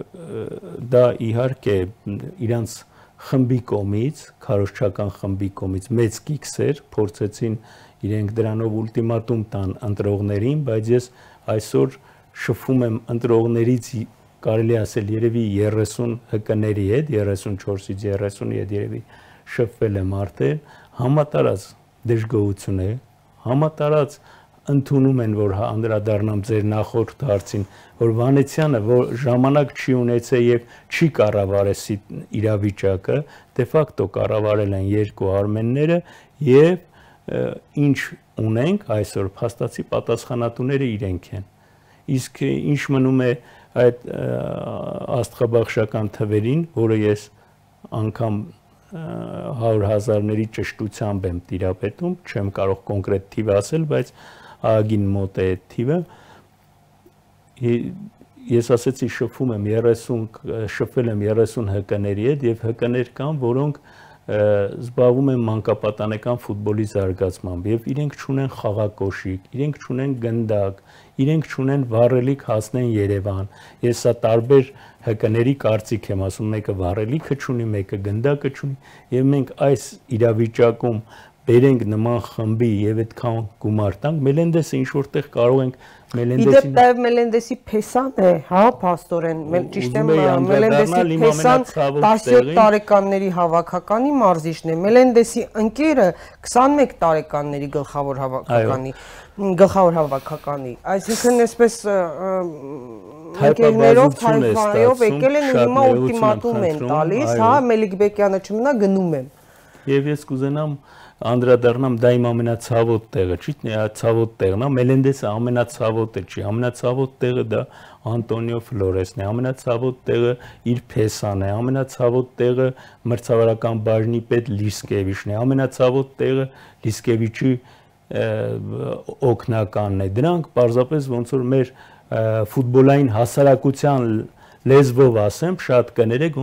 դա իհարկե իրանց խմբի կողմից, քարոզչական խմբի կողմից մեծ կիքսեր փորձեցին իրենք դրանով ուլտիմատում տան ընտրողներին, բայց ես այսօր շփվում եմ ընտրողներից կարելի ասել երևի 30 ՀԿ-ների հետ, 34-ից 30-ի հետ երևի շփվել եմ արդեն, համատարած դժգոհություն է, համատարած ընդունում են, որ անդրադառնամ ձեր նախորդ հարցին, որ Վանեցյանը, որ ժամանակ չի ունեցել եւ չի կառավարել իրավիճակը, դե ֆակտո կառավարել են երկու արմենները եւ ինչ ունենք այսօր փաստացի պատասխանատուները իրենք են։ Իսկ ինչ մնում է այդ աստղաբաշխական թվերին, որը ես անգամ 100,000-ների ճշտությամբ եմ տիրապետում, չեմ կարող կոնկրետ թիվ ասել, բայց ագին մոտ է այդ թիվը։ Ես ասեցի շփվում եմ 30 ՀԿ-ների հետ եւ ՀԿ-ներ կան, որոնք զբաղվում են մանկապատանեկան ֆուտբոլի զարգացմամբ եւ իրենք չունեն խաղակոշիկ, իրենք չունեն գնդակ, իրենք չունեն վառելիք հասնեն Երևան։ Ես սա տարբեր ՀԿ-ների կարծիք եմ ասում, մեկը վառելիքը չունի, մեկը գնդակը չունի եւ մենք այս իրավիճակում բերենք նման խմբի եւ այդքան գումար տանք, Մելենդեսը ինչ որտեղ կարող ենք Մելենդեսին Իդեպ Մելենդեսի փեսան է, հա, փաստորեն, ճիշտ է, Մելենդեսի փեսան 17 տարեկանների հավաքականի մարզիչն է, Մելենդեսի ընկերը 21 տարեկանների գլխավոր հավաքականի, այսինքն այսպես ընկերներով թայֆայով եկել են ու հիմա ուլտիմատում են տալիս, հա, Մելիքբեկյանը չմնա, գնում եմ։ Եվ ես կուզենամ անդրադառնամ դա իմ ամենացավոտ տեղը, չի՞ ցավոտ տեղն է, Մելենդեսը ամենացավոտը չի, ամենացավոտ տեղը դա Անտոնիո Ֆլորեսն է, ամենացավոտ տեղը իր փեսան է, ամենացավոտ տեղը մրցավարական բաժնի պետ Լիսկևիչն է, ամենացավոտ տեղը Լիսկևիչի օգնականն է։ Դրանք պարզապես ոնց որ մեր ֆուտբոլային հասարակության լեզվով ասեմ, շատ կներեք,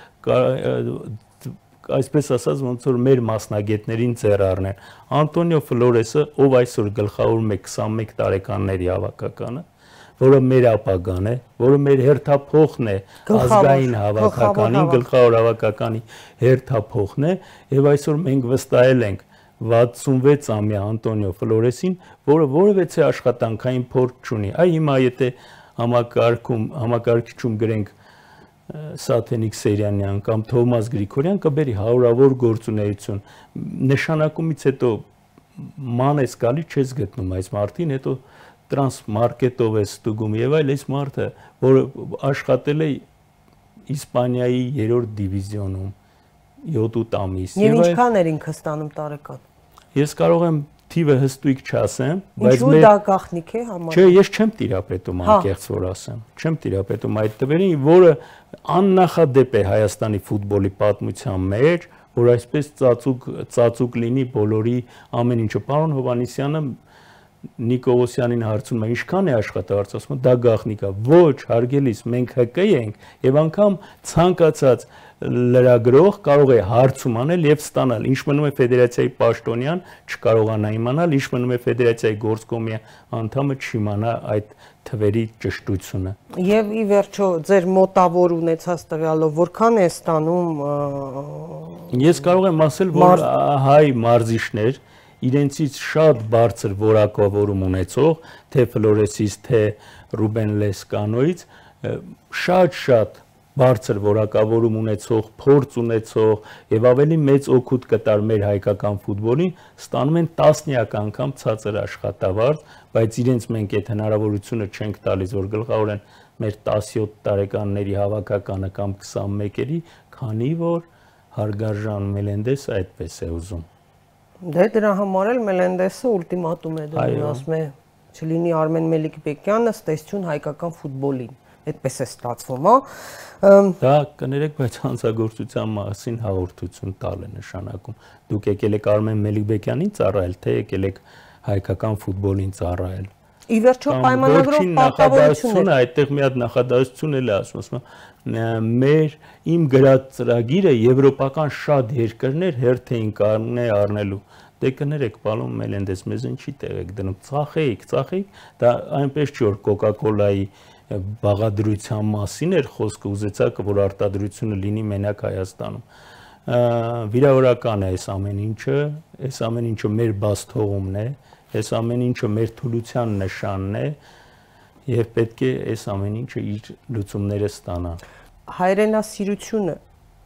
այսպես ասած ոնց որ մեր մասնագետներին ձեռառն են։ Անտոնիո Ֆլորեսը, ով այսօր գլխավորում է 21 տարեկանների հավաքականը, որը մեր ապագան է, որը մեր հերթափոխն է ազգային հավաքականի, գլխավոր հավաքականի հերթափոխն է, եւ այսօր մենք վստահել ենք 66-ամյա Անտոնիո Ֆլորեսին, որը որևէ աշխատանքային փորձ չունի։ Այ հիմա եթե համակարգիչում գրենք Սաթենիկ Սերյանյան կամ Թովմաս Գրիգորյան կբերի հարյուրավոր գործունեություն, նշանակումից հետո ման ես գալի չես գտնում այս մարդին, հետո տրանսմարկետով է ստուգում եւ այլ, այս մարդը, որը աշխատել է Իսպանիայի 3-րդ դիվիզիոնում, 7-8 ամիս։ Եվ ինչքան էր ինքը ստանում տարեկան։ Ես կարող եմ թիվը հստույկ չասեմ, բայց դա գաղտնիք է համարվում։ Չէ, ես չեմ տիրապետում անկեղծ որ ասեմ։ Չեմ տիրապետում այդ տվերին, որը աննախադեպ է Հայաստանի ֆուտբոլի պատմության մեջ, որ այսպես ծածուկ լինի բոլորի ամեն ինչը։ Պարոն Հովհաննիսյանը Նիկողոսյանին հարցնում է, ինչքան է աշխատավարձ, ասում է, դա գաղտնիք է։ Ոչ, հարգելիս, մենք ՀԿ ենք եւ անգամ ցանկացած լրագրող կարող է հարցում անել եւ ստանալ։ Ինչ մնում է ֆեդերացիայի պաշտոնյան, չկարողանա իմանալ, ինչ մնում է ֆեդերացիայի գործկոմի անդամը չիմանա այդ թվերի ճշտությունը։ Եվ ի վերջո ձեր մոտավոր ունեցած տվյալով որքան է ստանում։ Ես կարող եմ ասել, որ հայ մարզիչներ իրենցից շատ բարձր որակավորում ունեցող, թե Ֆլորեսից, թե Ռուբեն Լեսկանոից, շատ բարձր որակավորում ունեցող, փորձ ունեցող եւ ավելի մեծ օգուտ կտար մեր հայկական ֆուտբոլին, ստանում են տասնյակ անգամ ցածր աշխատավարձ, բայց իրենց մենք այդ հնարավորությունը չենք տալիս, որ գլխավորեն մեր 17 տարեկանների հավաքականը կամ 21-երի, քանի որ հարգարժան Մելենդեսը այդպես է ուզում։ Դե դրա համար էլ Մելենդեսը ուլտիմատում է դնում, ասում է, չլինի Արմեն Մելիք-Բեկյանը ստեսություն հայկական ֆուտբոլին։ Այդպես է ստացվում, հա։ Դա կներեք, բայց հանցագործության մասին հաղորդություն տալ է նշանակում։ Դուք եկել եք Արմեն Մելիք-Բեկյանին ծառայել, թե եկել եք հայկական ֆուտբոլին ծառայել։ Ի վերջո պայմանագրով պարտավորություն է։ Այդտեղ մի հատ նախադասություն էլ է ասում, մեր իմ գրած ծրագիրը եվրոպական շատ երկրներ հերթ էին առնելու։ Դե կներեք, պարոն Մելենդես, մեզ ինչի տեղ եք դնում, ծախեիք, դա այնպես չի որ Կոկա-կոլայի բաղադրության մասին էր խոսքը, ուզեցաք, որ արտադրությունը լինի մենակ Հայաստանում։ Վիրավորական է այս ամեն ինչը մեր բացթողումն է, այս ամեն ինչը մեր թուլության նշանն է եւ պետք է այս ամեն ինչը իր լուծումները ստանա։ Հայրենասիրությունը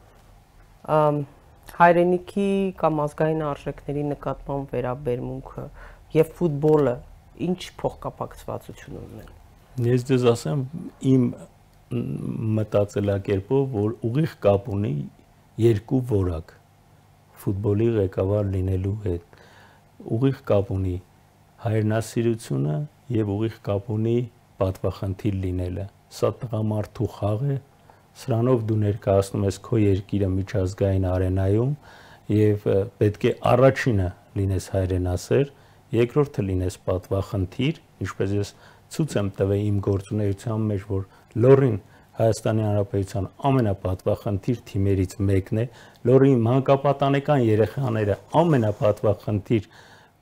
հայրենիքի կամ ազգային արժեքների նկատմամբ վերաբերմունքը եւ ֆուտբոլը ինչ փոխկապակցվածություն ունեն։ Ես դες ասեմ իմ մտածելակերպով, որ ուղիղ կապ ունի երկու որակ ֆուտբոլի ղեկավար լինելու հետ։ Ուղիղ կապ ունի հայրենասիրությունը եւ ուղիղ կապ ունի պատվախնդիր լինելը։ Սա տղամարդու խաղ է, սրանով դու ներկայացնում ես քո երկիրը միջազգային արենայում եւ պետք է առաջինը լինես հայրենասեր, երկրորդը լինես պատվախնդիր, ինչպես ես ցույց եմ տվել իմ գործունեության մեջ, որ լոռին Հայաստանի Հանրապետության ամենապատվախնդիր թիմերից մեկն է, լոռի մանկապատանեկան երեխաները ամենապատվախնդիր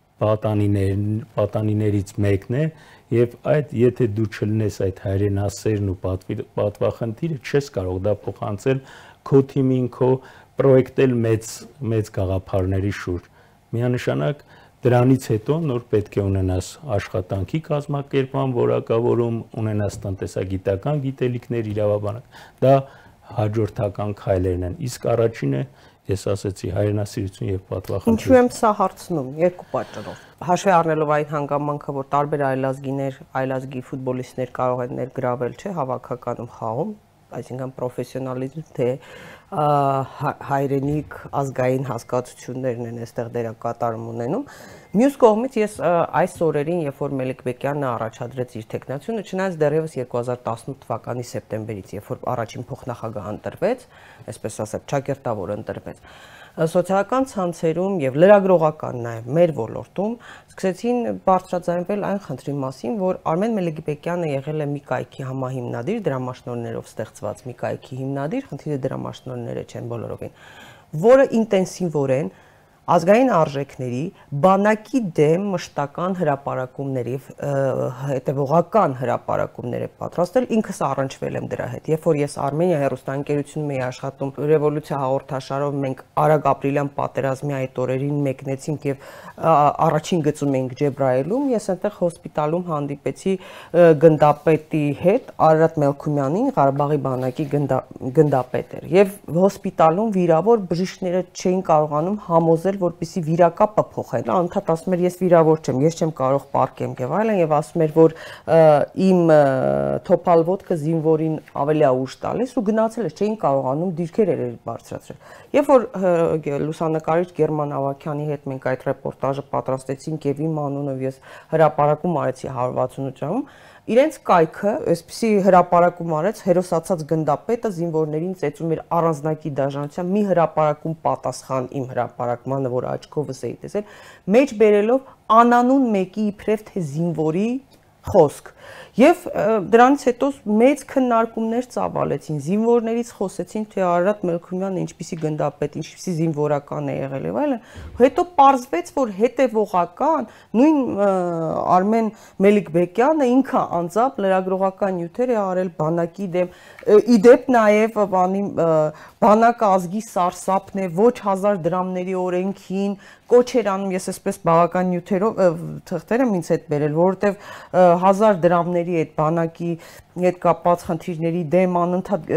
պատանիներից մեկն է եւ այդ եթե դու չլինես այդ հայրենասերն ու պատվախնդիրը չես կարող դա փոխանցել քո թիմին, քո պրոյեկտել մեծ գաղափարների շուրջ։ Միանշանակ դրանից հետո նոր պետք է ունենաս աշխատանքի կազմակերպման որակավորում, ունենաս տնտեսագիտական գիտելիքներ, իրավաբանական։ Դա հաջորդական քայլերն են։ Իսկ առաջինը ես ասացի հայրենասիրություն եւ պատվախնդիր։ Ինչու եմ սա հարցնում, երկու պատճառով։ Հաշվի առնելով այն հանգամանքը, որ տարբեր այլազգի ֆուտբոլիստներ կարող են ներգրավել, չէ, հավաքականում խաղում, այսինքն պրոֆեսիոնալիզմ, թե հայրենիք ազգային հասկացություններն են այստեղ դերակատարում ունենում։ Մյուս կողմից ես այս օրերին, երբ որ Մելիք-Բեկյանը առաջադրեց իր տեխնացիոնը, չնայած դեռևս 2018 թվականի սեպտեմբերից, երբ որ առաջին փոխնախագահ ընտրվեց, այսպես ասած, ճակերտավոր ընտրվեց, սոցիալական ցանցերում եւ լրագրողական նաեւ մեր ոլորտում սկսեցին բարձրաձայնվել այն խնդրի մասին, որ Արմեն Մելիք-Բեկյանը եղել է մի կայքի համահիմնադիր, դրամաշնորհներով ստեղծված մի կայքի հիմնադիր, խնդիրը դրամաշնորհները չեն բոլորովին, որը ինտենսիվորեն ազգային արժեքների բանակի դեմ մշտական հրապարակումների հետևողական հրապարակումներ է պատրաստել, ինքս առնչվել եմ դրա հետ։ Երբ որ ես Արմենիա հեռուստաընկերությունում էի աշխատում, Ռևոլյուցիա հաղորդաշարով մենք արագ ապրիլյան պատերազմի այդ օրերին մեկնեցինք եւ առաջին գծում էինք Ջեբրայելում, ես այնտեղ հոսպիտալում հանդիպեցի գնդապետի հետ, Արարատ Մելքումյանին, Ղարաբաղի բանակի գնդապետ էր, եւ հոսպիտալում վիրավոր բժիշկները չէին կարողանում համոզել էր, որպեսզի վիրակապը փոխեն։ Անդադ ասում էր, ես վիրավոր չեմ, ես չեմ կարող պարկեմ եւ այլն, եւ ասում էր, որ իմ թոփալվոտքը զինվորին ավելի է ուժ տալիս ու գնացել է, չէին կարողանում դիրքեր էր բարձրացրել։ Երբ որ լուսանկարիչ Գերման Ավագյանի հետ մենք այդ ռեպորտաժը պատրաստեցինք եւ իմ անունով ես հրապարակում արեցի 168 ժամում, իրենց կայքը այսպիսի հրապարակում արեց, հերոսացած գնդապետը զինվորներին ծեծում էր առանձնակի դաշնության մի հրապարակում պատասխան իմ հրապարակմանը, որ աչքովս էի տեսել, մեջ բերելով անանուն մեկի իբրև թե զինվորի խոսք։ Եվ դրանից հետո մեծ քննարկումներ ծավալեցին, զինվորներից խոսեցին, թե Արարատ Մելքումյանը ինչպիսի գնդապետ, ինչպիսի զինվորական է եղել եւ այլն։ Հետո պարզվեց, որ հետևողական նույն Արմեն Մելիքբեկյանը ինքը անձամբ լրագրողական նյութեր է արել բանակի դեմ, իդեպ նաեւ բանակ ազգի սարսափն է, ոչ 1000 դրամների օրենքին կոչ էր անում, ես այսպես բավական նյութերով թղթեր եմ ինձ հետ բերել, որովհետեւ 1000 դրամների այդ բանակի հետ կապված խնդիրների դեմ անընդհատ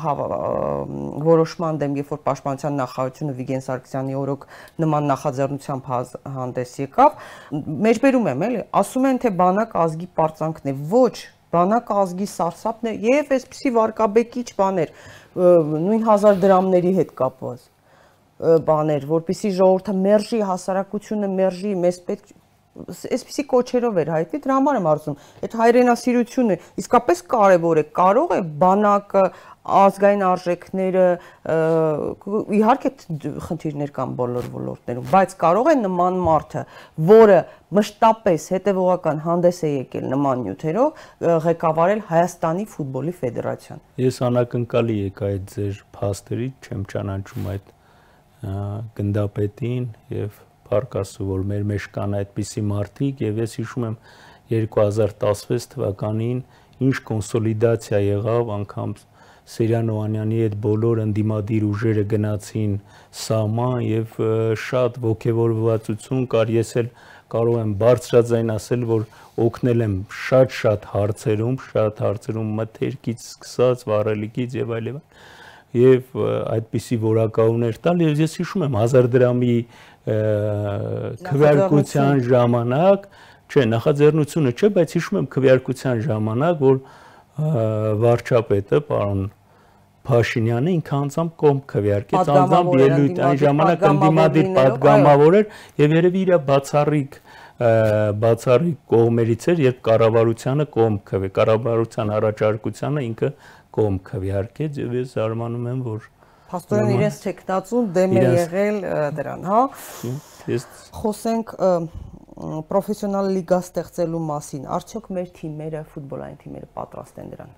որոշման դեմ, երբ որ Պաշտպանության նախարարությունը Վիգեն Սարգսյանի օրոք նման նախաձեռնությամբ հանդես եկավ, մեջբերում եմ, էլի, ասում են, թե բանակ ազգի պարծանքն է, ոչ, բանակ ազգի սարսափն է եւ այսպիսի վարկաբեկիչ բաներ, նույն 1000 դրամների հետ կապված բաներ, որպեսզի ժողովուրդը մերժի, հասարակությունը մերժի, մեզ պետք այսպիսի կոչերով էր հայտնի, դրա համար եմ ասում, այդ հայրենասիրությունը իսկապես կարևոր է, կարող է բանակը, ազգային արժեքները, իհարկե խնդիրներ կան բոլոր ոլորտներում, բայց կարող է նման մարդը, որը մշտապես հետևողական հանդես է եկել նման նյութերով, ղեկավարել Հայաստանի ֆուտբոլի ֆեդերացիան։ Ես անակնկալի եկա այդ ձեր փաստերի, չեմ ճանաչում այդ գնդապետին եւ Փառք Աստծո, որ մեր մեջ կան այդպիսի մարդիկ եւ ես հիշում եմ 2016 թվականին ինչ կոնսոլիդացիա եղավ, անգամ Սերյան Օհանյանի հետ բոլոր ընդդիմադիր ուժերը գնացին սահման եւ շատ ողջավորվածություն կար, ես էլ կարող եմ բարձրաձայն ասել, որ օգնել եմ շատ հարցերում մթերքից սկսած, վառելիքից եւ այլն եւ այդպիսի որակավորներ տալ եւ ես հիշում եմ 1000 դրամի քվեարկության ժամանակ, չէ, նախաձեռնությունը չէ, բայց հիշում եմ քվեարկության ժամանակ, որ վարչապետը պարոն Փաշինյանը ինքը անձամբ կողմ քվեարկեց, անձամբ ելույթ այն ժամանակ ընդդիմադիր պատգամավոր էր եւ երևի իր բացառիկ կողմերից էր, երբ կառավարությանը կառավարության առաջարկությանը ինքը կողմ քվեարկեց եւ ես զարմանում եմ, որ Փաստորեն իրենց տեխնացուն դեմ է եղել դրան, հա։ Խոսենք պրոֆեսիոնալ լիգա ստեղծելու մասին։ Արդյոք մեր թիմերը, ֆուտբոլային թիմերը պատրաստ են դրան։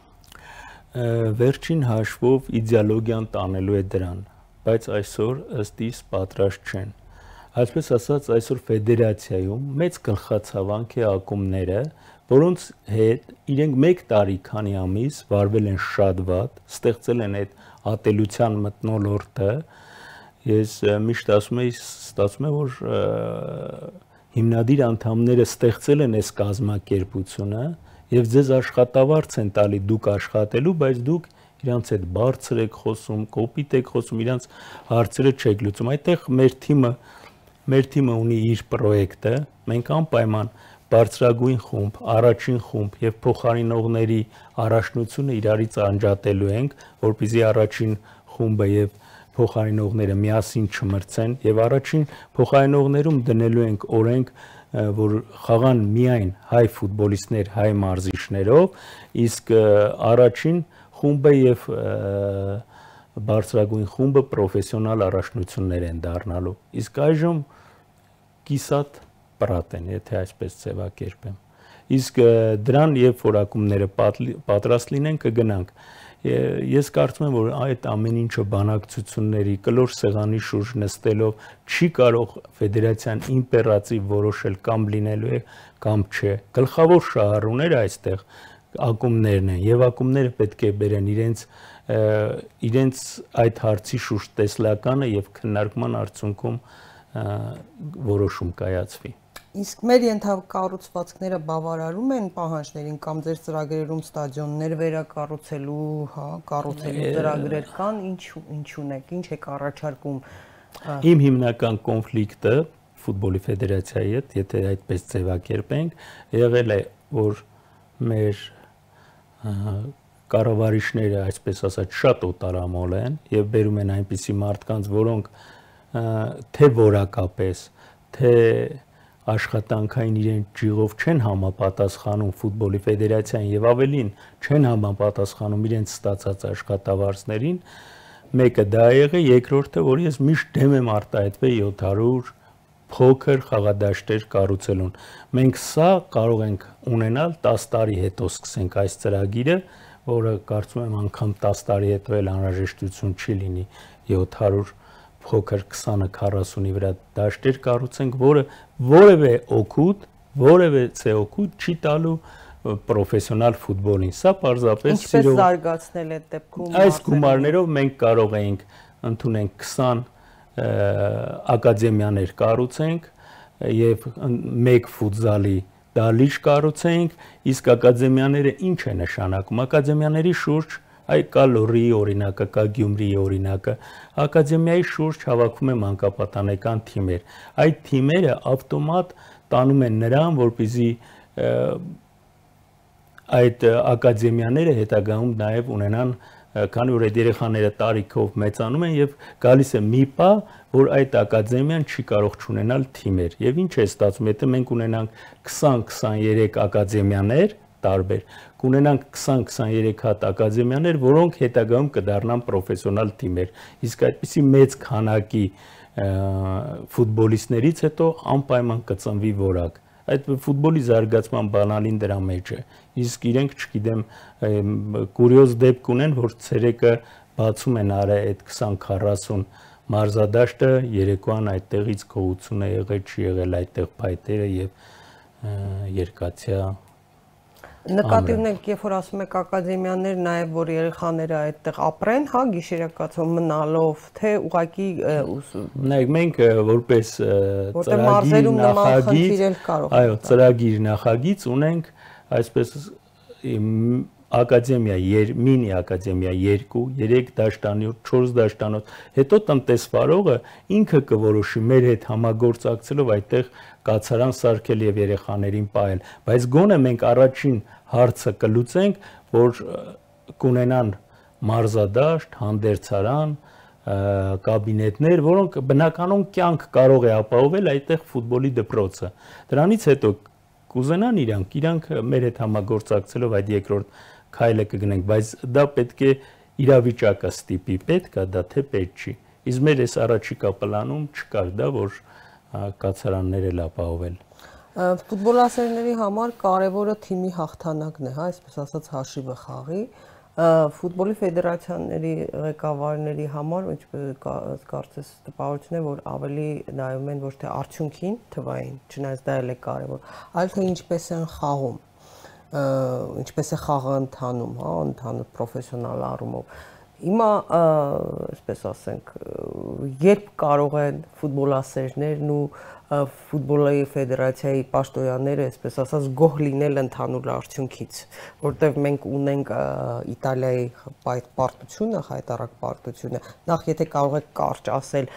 Վերջին հաշվով իդեոլոգիան տանելու է դրան, բայց այսօր ըստ իս պատրաստ չեն։ Այսպես ասած, այսօր ֆեդերացիայում մեծ գլխացավանք է ակումբները, որոնց հետ իրենք 1 տարի քանի ամիս վարվել են շատ վատ, ստեղծել են այդ ատելության մթնոլորտը, ես միշտ ասում եմ, ստացվում է, որ հիմնադիր անդամները ստեղծել են այս կազմակերպությունը եւ ձեզ աշխատավարձ են տալի դուք աշխատելու, բայց դուք իրանց հետ բարձր եք խոսում, կոպիտ եք խոսում, իրանց հարցերը չեք լուծում։ Այդտեղ մեր թիմը ունի իր պրոյեկտը, մենք անպայման բարձրագույն խումբ, առաջին խումբ եւ փոխարինողների առաջնությունը իրարից անջատելու ենք, որպեսզի առաջին խումբը եւ փոխարինողները միասին չմրցեն եւ առաջին փոխարինողներում դնելու ենք օրենք, որ խաղան միայն հայ ֆուտբոլիստներ, հայ մարզիչներով, իսկ առաջին խումբը եւ բարձրագույն խումբը պրոֆեսիոնալ առաջնություններ են դառնալու։ Իսկ այժմ կիսատ պրատ են, եթե այսպես ձևակերպեմ։ Իսկ դրան երբ որ ակումբները պատրաստ լինեն կգնանք։ Ես կարծում եմ, որ այդ ամեն ինչը բանակցությունների կլոր սեղանի շուրջ նստելով չի կարող ֆեդերացիան իմպերատիվ որոշել կամ լինելու է կամ չէ։ Գլխավոր շահառուները այստեղ ակումբներն են եւ ակումբները պետք է բերեն իրենց այդ հարցի շուրջ տեսլականը եւ քննարկման արդյունքում որոշում կայացվի։ Իսկ մեր ենթակառուցվածքները բավարարում են պահանջներին կամ ձեր ծրագրերում ստադիոններ վերակառուցելու, հա, կառուցելու ծրագրեր կան, ինչ ունեք, ինչ եք առաջարկում Իմ հիմնական կոնֆլիկտը ֆուտբոլի ֆեդերացիայի հետ, եթե այդպես ձևակերպենք, եղել է, որ մեր կառավարիչները, այսպես ասած, շատ օտարամոլ են եւ բերում են այնպիսի մարդկանց, որոնք թե որակապես, թե աշխատանքային իրեն ջիղով չեն համապատասխանում ֆուտբոլի ֆեդերացիային եւ ավելին չեն համապատասխանում իրենց ստացած աշխատավարձներին, մեկը դա է եղել, երկրորդը, որ ես միշտ դեմ եմ արտահայտվել 700 փոքր խաղադաշտեր կառուցելուն։ Մենք սա կարող ենք ունենալ 10 տարի հետո սկսենք այս ծրագիրը, որը կարծում եմ անգամ 10 տարի հետո էլ անհրաժեշտություն չի լինի 700 փոքր 20-ը 40-ի վրա դաշտեր կառուցենք, որը որևէ օգուտ չի տալու պրոֆեսիոնալ ֆուտբոլին։ Սա պարզապես ինչպես զարգացնել է դեպքում այս գումարներով մենք կարող էինք ընդունենք 20 ակադեմիաներ կառուցենք եւ մեկ ֆուտզալի դալիճ կառուցենք, իսկ ակադեմիաները ինչ է նշանակում։ Ակադեմիաների շուրջ այ կա Լոռիի օրինակը, կա Գյումրիի օրինակը, ակադեմիայի շուրջ հավաքվում են մանկապատանեկան թիմեր։ Այդ թիմերը ավտոմատ տանում են նրան, որպեսզի այդ ակադեմիաները հետագայում նաև ունենան, քանի որ այդ երեխաները տարիքով մեծանում են եւ գալիս է մի պահ, որ այդ ակադեմիան չի կարող չունենալ թիմեր։ Եվ ինչ է ստացվում, եթե մենք ունենանք 20-23 ակադեմիաներ տարբեր, կունենանք 20-23 հատ ակադեմիաներ, որոնք հետագայում կդառնան պրոֆեսիոնալ թիմեր։ Իսկ այդպիսի մեծ քանակի ֆուտբոլիստներից հետո անպայման կծնվի որակ։ Այդ ֆուտբոլի զարգացման բանալին դրա մեջ է։ Իսկ իրենք, չգիտեմ, կուրիոզ դեպք ունեն, որ ցերեկը բացում են արել այդ 20-40 մարզադաշտը, երեկոյան այդտեղից գողություն է եղել, չի եղել այդտեղ փայտերը եւ երկաթյա։ Նկատի ունենք, երբ որ ասում եք ակադեմիաներ, նաև որ երեխաները այդտեղ ապրեն, հա, գիշերակացում մնալով, թե ուղղակի նայեք, մենք որպես ծրագիր նախագիծ, այո, ծրագիր նախագիծ ունենք, այսպես ակադեմիա, մինի ակադեմիա 2, 3 դաշտանոց, 4 դաշտանոց, հետո տնտեսվարողը ինքը կորոշի մեր հետ համագործակցելով այդտեղ կացարան սարքել եւ երեխաներին պահել, բայց գոնե մենք առաջին հարցը կլուծենք, որ կունենան մարզադաշտ, հանդերձարան, կաբինետներ, որոնք բնականon կյանք կարող է ապահովել այդտեղ ֆուտբոլի դպրոցը։ Դրանից հետո կուզենան իրանք մեր հետ համագործակցելով այդ երկրորդ քայլը կգնենք, բայց դա պետք է իրավիճակը ստիպի, պետք է դա թե պետք չի։ Իսկ մեր այս առաջիկա պլանում չկար դա, որ կացարաններ էլ ապահովել։ Ֆուտբոլասերների համար կարևորը թիմի հաղթանակն է, հա, այսպես ասած հաշիվը խաղի։ Ֆուտբոլի ֆեդերացիաների ղեկավարների համար, ինչպես կարծես տպավորություն է, որ ավելի նայում են ոչ թե արդյունքին, թվային, չնայած դա էլ է կարևոր, այլ թե ինչպես են խաղում, ինչպես է խաղը ընթանում, հա, ընդհանուր պրոֆեսիոնալ առումով։ Հիմա, այսպես ասենք, երբ կարող են ֆուտբոլասերներն ու ֆուտբոլի ֆեդերացիայի պաշտոնյաները, այսպես ասած, գոհ լինել ընդհանուր արդյունքից, որտեղ մենք ունենք Իտալիայի պարտությունը, հայտարարակ պարտությունը, նախ եթե կարող եք կարճ ասել,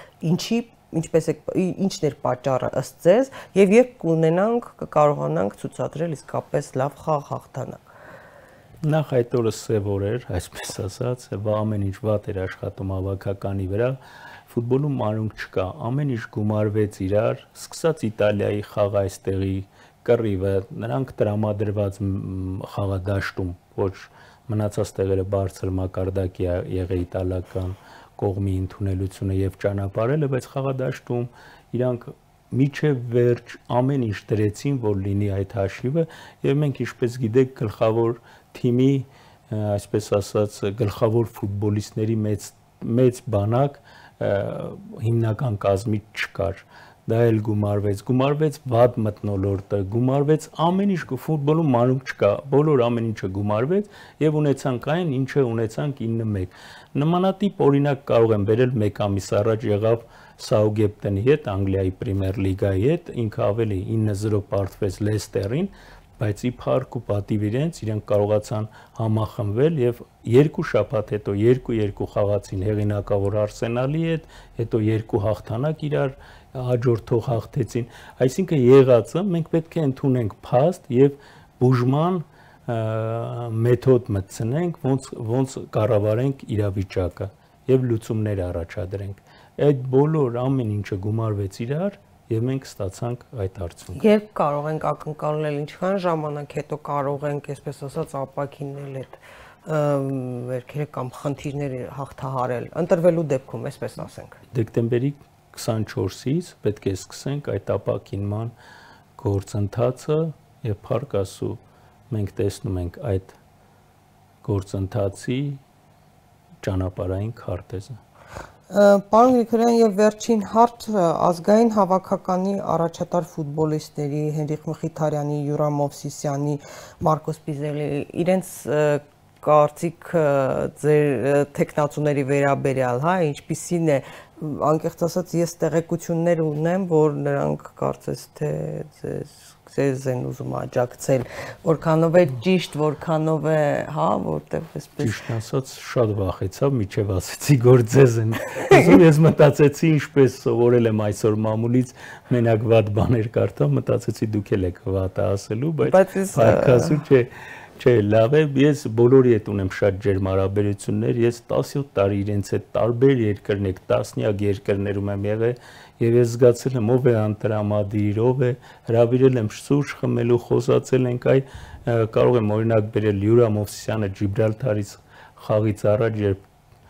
ինչն էր պատճառը ըստ ձեզ, եւ երբ կունենանք, կկարողանանք ցուցադրել իսկապես լավ խաղ հաղթանակ։ Նախ այդ օրը սև օր էր, այսպես ասած, ամեն ինչ վատ էր աշխատում հավաքականի վրա, ֆուտբոլում մանրուք չկա, ամեն ինչ գումարվեց իրար, սկսած Իտալիայի խաղ այստեղի կռիվը, նրանք տրամադրված խաղադաշտում, ոչ մնացած տեղերը բարձր մակարդակի եղել իտալական կողմի ընդունելությունը եւ ճանապարհելը, բայց խաղադաշտում իրանք միջև վերջ ամեն ինչ դրեցին, որ լինի այդ հաշիվը, եւ մենք ինչպես գիտեք, գլխավոր թիմի, այսպես ասած, գլխավոր ֆուտբոլիստների մեծ բանակ հիմնական կազմից չկար։ Դա էլ գումարվեց վատ մթնոլորտը, գումարվեց ամեն ինչ, ֆուտբոլում մանուկ չկա, բոլոր ամեն ինչը գումարվեց եւ ունեցանք այն, ինչը ունեցանք 9-1։ Նմանատիպ օրինակ կարող եմ բերել 1 ամիս առաջ եղավ Սաուգեմպտոնի հետ, Անգլիայի Պրեմիեր լիգայի հետ, ինքը ավելի 9-0 պարտվեց Լեսթերին, բայց ի փառք ու պատիվ իրենք կարողացան համախմբվել եւ երկու շաբաթ հետո երկու խաղացին հեղինակավոր Արսենալի հետ, հետո երկու հաղթանակ իրար հաջորդող հաղթեցին, այսինքն եղածը մենք պետք է ընդունենք փաստ եւ բուժման մեթոդ մտցնենք, ոնց կառավարենք իրավիճակը եւ լուծումներ առաջադրենք։ Այդ բոլոր ամեն ինչը գումարվեց իրար եւ մենք ստացանք այդ արդյունքը։ Երբ կարող ենք ակնկալել, ինչքան ժամանակ հետո կարող ենք, այսպես ասած, ապակինել այդ վերքերը կամ խնդիրները հաղթահարել, ընտրվելու դեպքում, այսպես ասենք։ Դեկտեմբերի 24-ից պետք է սկսենք այդ ապակինման գործընթացը եւ փառք Աստծո մենք տեսնում ենք այդ գործընթացի ճանապարհային քարտեզը։ Պարոն Գրիգորյան, եւ վերջին հարց ազգային հավաքականի առաջատար ֆուտբոլիստների Հենրիխ Մխիթարյանի, Յուրա Մովսիսյանի, Մարկոս Պիզելի իրենց կարծիքը ձեր տեխնացուների վերաբերյալ, հա, ինչպիսին է, անկեղծ ասած ես տեղեկություններ ունեմ, որ նրանք կարծես թե ձեզ են ուզում աջակցել, որքանով է ճիշտ, որքանով է, հա, որտեղ այսպես ճիշտ ասած շատ վախեցա, միջև ասեցի որ ձեզ են ուզում, ես մտածեցի ինչպես սովորել եմ այսօր մամուլից մենակ վատ բաներ կարդամ, մտածեցի դուք էլ եք վատը ասելու, բայց փառքասու չէ, լավ է, ես բոլորի հետ ունեմ շատ ջերմ հարաբերություններ, ես 17 տարի իրենց հետ տարբեր երկրներ, տասնյակ երկրներում եմ եղել եւ ես զգացել եմ ով է անտրամադիր, ով է հրավիրել եմ սուրճ խմելու, խոսացել ենք, կարող եմ օրինակ բերել Յուրա Մովսիսյանը Ջիբրալթարից խաղից առաջ երբ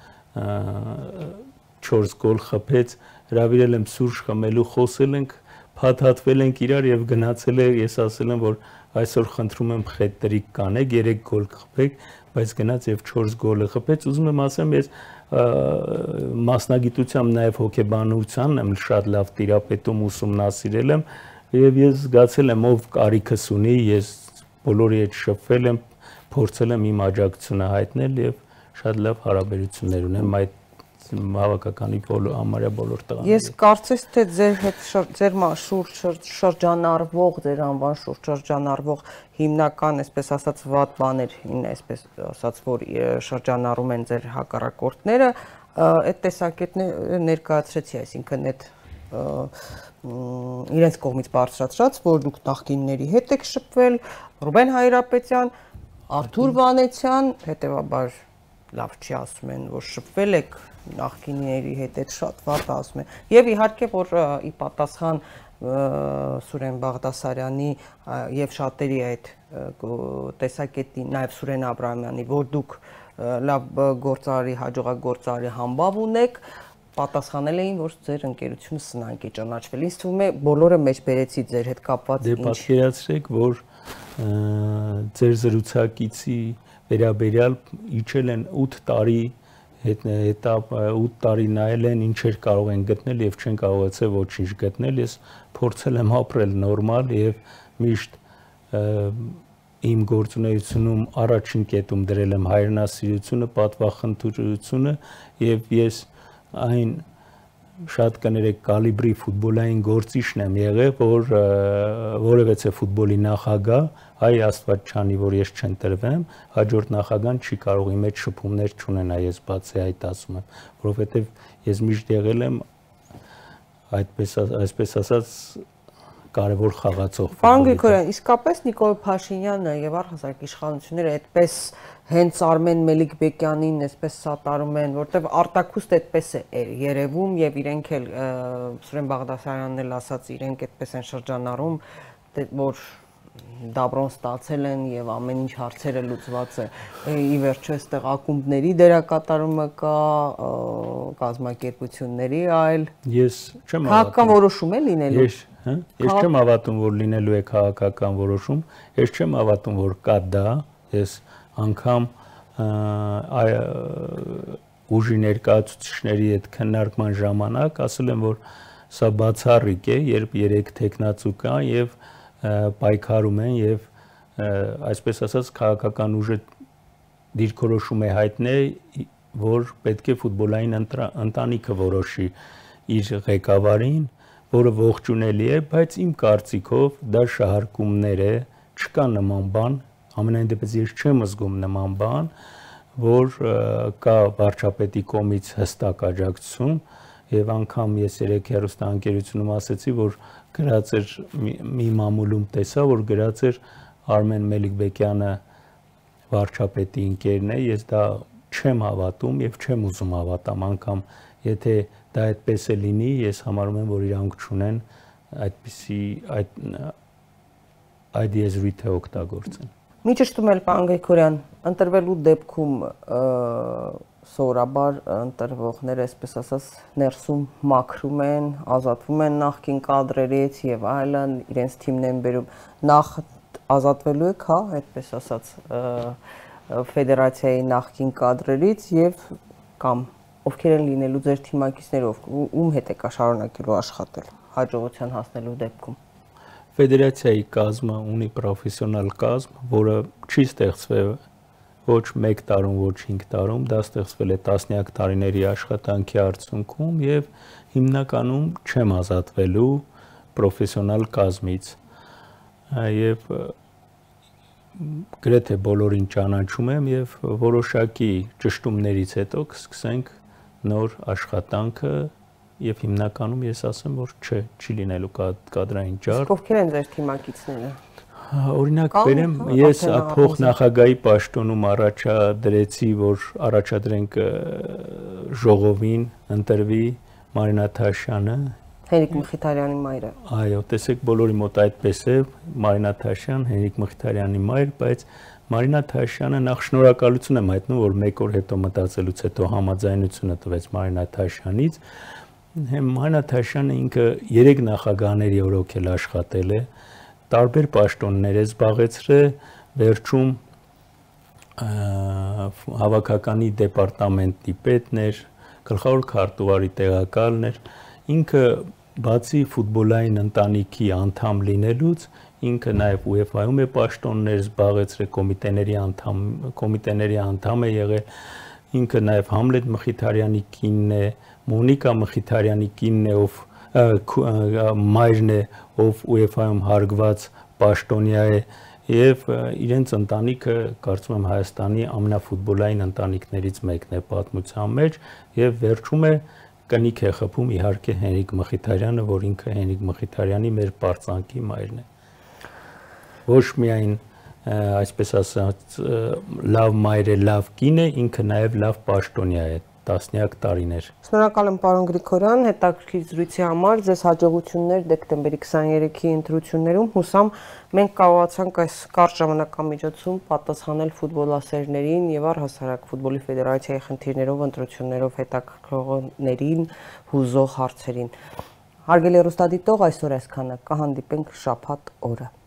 4 գոլ խփեց, հրավիրել եմ սուրճ խմելու, խոսել ենք, փաթաթվել ենք իրար եւ գնացել է, ես ասել եմ որ այսօր խնդրում եմ խետրիկ կանեք, 3 գոլ խփեք, բայց գնաց եւ 4 գոլը խփեց, ուզում եմ ասեմ ես մասնագիտությամբ նաեւ հոգեբանության եմ շատ լավ տիրապետում ուսումնասիրել եմ եւ ես զգացել եմ ով կարիքս ունի, ես բոլորի հետ շփվել եմ, փորձել եմ իմ աջակցությունը հայտնել եւ շատ լավ հարաբերություններ ունեմ այդ հավաքականի համարյա բոլոր տղաների։ Ես կարծես թե ձեր հետ ձեր շուրջ շրջանառվող, ձեր անվան շուրջ շրջանառվող հիմնական, այսպես ասած, վատ բաներին, այսպես ասած, որ շրջանառում են ձեր հակառակորդները, այդ տեսակետները ներկայացրեցի, այսինքն այդ իրենց կողմից բարձրացրած, որ դուք նախկինների հետ եք շփվել, Ռուբեն Հայրապետյան, Արթուր Վանեցյան, հետեւաբար լավ չի ասում են, որ շփվել եք նախկինների հետ, այդ շատ վատ ասում են։ Եվ իհարկե, որ ի պատասխան Սուրեն Բաղդասարյանի եւ շատերի այդ տեսակետի, նաեւ Սուրեն Աբրահամյանի, որ դուք լավ գործարարի, հաջողակ գործարարի համբավ ունեք, պատասխանել էին, որ ձեր ընկերությունը սնանկ է ճանաչվել։ Ինձ թվում է բոլորը մեջ բերեցի ձեր հետ կապված ինչ։ Դե պատկերացրեք, որ ձեր զրուցակիցի վերաբերյալ իջել են 8 տարի հետո 8 տարի նայել են ինչեր կարող են գտնել եւ չեն կարողացել ոչինչ գտնել, ես փորձել եմ ապրել նորմալ եւ միշտ իմ գործունեությունում առաջին կետում դրել եմ հայրենասիրությունը, պատվախնդրությունը եւ ես այն շատ կներեք կալիբրի ֆուտբոլային գործիչն եմ եղել, որ որևէ ֆուտբոլի նախագահ, հայ Աստված չանի, որ ես չընտրվեմ, հաջորդ նախագահան չի կարող իմ հետ շփումներ չունենա, ես բացի այդ ասում եմ, որովհետև ես միշտ եղել եմ այսպես ասած կարևոր խաղացող։ Պարոն Գրիգորյան, իսկապես Նիկոլ Փաշինյանը եւ առհասարակ իշխանությունները այդպես հենց Արմեն Մելիքբեկյանին այսպես սատարում են, որտեվ արտակուստ այդպես է երևում եւ իրենք էլ Սուրեն Բաղդասարյանն էլ ասաց, իրենք այդպես են շրջանառում, որ դաբրոն ստացել են եւ ամեն ինչ հարցերը լուծված է։ Ի վերջո այստեղ ակումբների դերակատարումը կա, կազմակերպությունների այլ։ Ես չեմ քաղաքական որոշում է լինելու։ Ես չեմ հավատում, որ լինելու է քաղաքական որոշում, ես չեմ հավատում, որ կա դա, ես անգամ ուժի ներկայացուցիչների հետ քննարկման ժամանակ ասել եմ, որ սա բացառիկ է, երբ 3 տեխնացու կան եւ պայքարում են եւ այսպես ասած քաղաքական ուժը դիրքորոշում է հայտնել, որ պետք է ֆուտբոլային ընտանիքը որոշի իր ղեկավարին, որը ողջունելի է, բայց իմ կարծիքով դա շահարկումներ է, չկա նման բան, ամենայն դեպս ես չեմ զգում նման բան, որ կա վարչապետի կողմից հստակ աջակցություն եւ անգամ ես երեք հեռուստաընկերությունում ասացի, որ գրած էր մի մամուլում տեսա, որ գրած էր Արմեն Մելիքբեկյանը վարչապետի ընկերն է, ես դա չեմ հավատում եւ չեմ ուզում հավատամ, անգամ եթե դա այդպես է լինի, ես համարում եմ, որ իրանք չունեն այդպիսի այդ եզրույթը օգտագործեն։ Մի ճշտում էլ պարոն Գրիգորյան, ընտրվելու դեպքում սովորաբար ընտրվողները, այսպես ասած, ներսում մաքրում են, ազատվում են նախկին կադրերից եւ այլն, իրենց թիմն են բերում, նախ ազատվելու եք, հա, այդպես ասած, ֆեդերացիայի նախկին կադրերից եւ կամ ովքեր են լինելու ձեր թիմակիցները, ում հետ եք շարունակելու աշխատել հաջողության հասնելու դեպքում։ Ֆեդերացիայի կազմը ունի պրոֆեսիոնալ կազմ, որը չի ստեղծվել ոչ 1 տարում, ոչ 5 տարում, դա ստեղծվել է տասնյակ տարիների աշխատանքի արդյունքում եւ հիմնականում չեմ ազատվելու պրոֆեսիոնալ կազմից։ Եվ գրեթե բոլորին ճանաչում եմ եւ որոշակի ճշտումներից հետո կսկսենք նոր աշխատանքը եւ հիմնականում ես ասեմ, որ չի լինելու կադրային ջար։ Ովքեր են ձեր թիմակիցները։ Օրինակ բերեմ, ես փոխնախագահի պաշտոնում առաջադրեցի, որ առաջադրենք ժողովին ընտրվի Մարինա Թաշյանը, Հենրիկ Մխիթարյանի մայրը։ Այո, տեսեք, բոլորի մոտ այդպես է, Մարինա Թաշյան, Հենրիկ Մխիթարյանի մայր, բայց Մարինա Թաշյանը նախ շնորհակալություն եմ հայտնում, որ 1 օր հետո մտածելուց հետո համաձայնությունը տվեց Մարինա Թաշյանից։ Մարինա Թաշյանը ինքը 3 նախագահների օրոք էլ աշխատել է, տարբեր պաշտոններ է զբաղեցրել, վերջում հավաքականի դեպարտամենտի պետն էր, գլխավոր քարտուղարի տեղակալն էր, ինքը բացի ֆուտբոլային ընտանիքի անդամ լինելուց, ինքը նաև UEFA-ում է պաշտոններ զբաղեցրել, կոմիտեների անդամ է եղել, ինքը նաև Համլետ Մխիթարյանի կինն է, Մոնիկա Մխիթարյանի կինն է, ով մայրն է, ով UEFA-ում հարգված պաշտոնյա է եւ իրենց ընտանիքը կարծում եմ Հայաստանի ամենաֆուտբոլային ընտանիքներից մեկն է պատմության մեջ եւ վերջում է կնիկ է խփում իհարկե Հենրիկ Մխիթարյանը, որ ինքը Հենրիկ Մխիթարյանի մեր պարծանքի մայրն է։ Ոչ միայն այսպես ասած լավ մայր է, լավ կին է, ինքը նաև լավ պաշտոնյա է, տասնյակ տարիներ։ Շնորհակալ եմ պարոն Գրիգորյան, հետաքրքիր զրույցի համար, ձեզ հաջողություններ դեկտեմբերի 23-ի ընտրություններում, հուսամ մենք կարողացանք այս կարճ ժամանակամիջոցում պատասխանել ֆուտբոլասերներին եւ առհասարակ ֆուտբոլի ֆեդերացիայի խնդիրներով, ընտրություններով հետաքրքրողներին հուզող հարցերին։ Հարգելի հեռուստադիտող, այսօր այսքանը, կհանդիպենք շաբաթ օրը։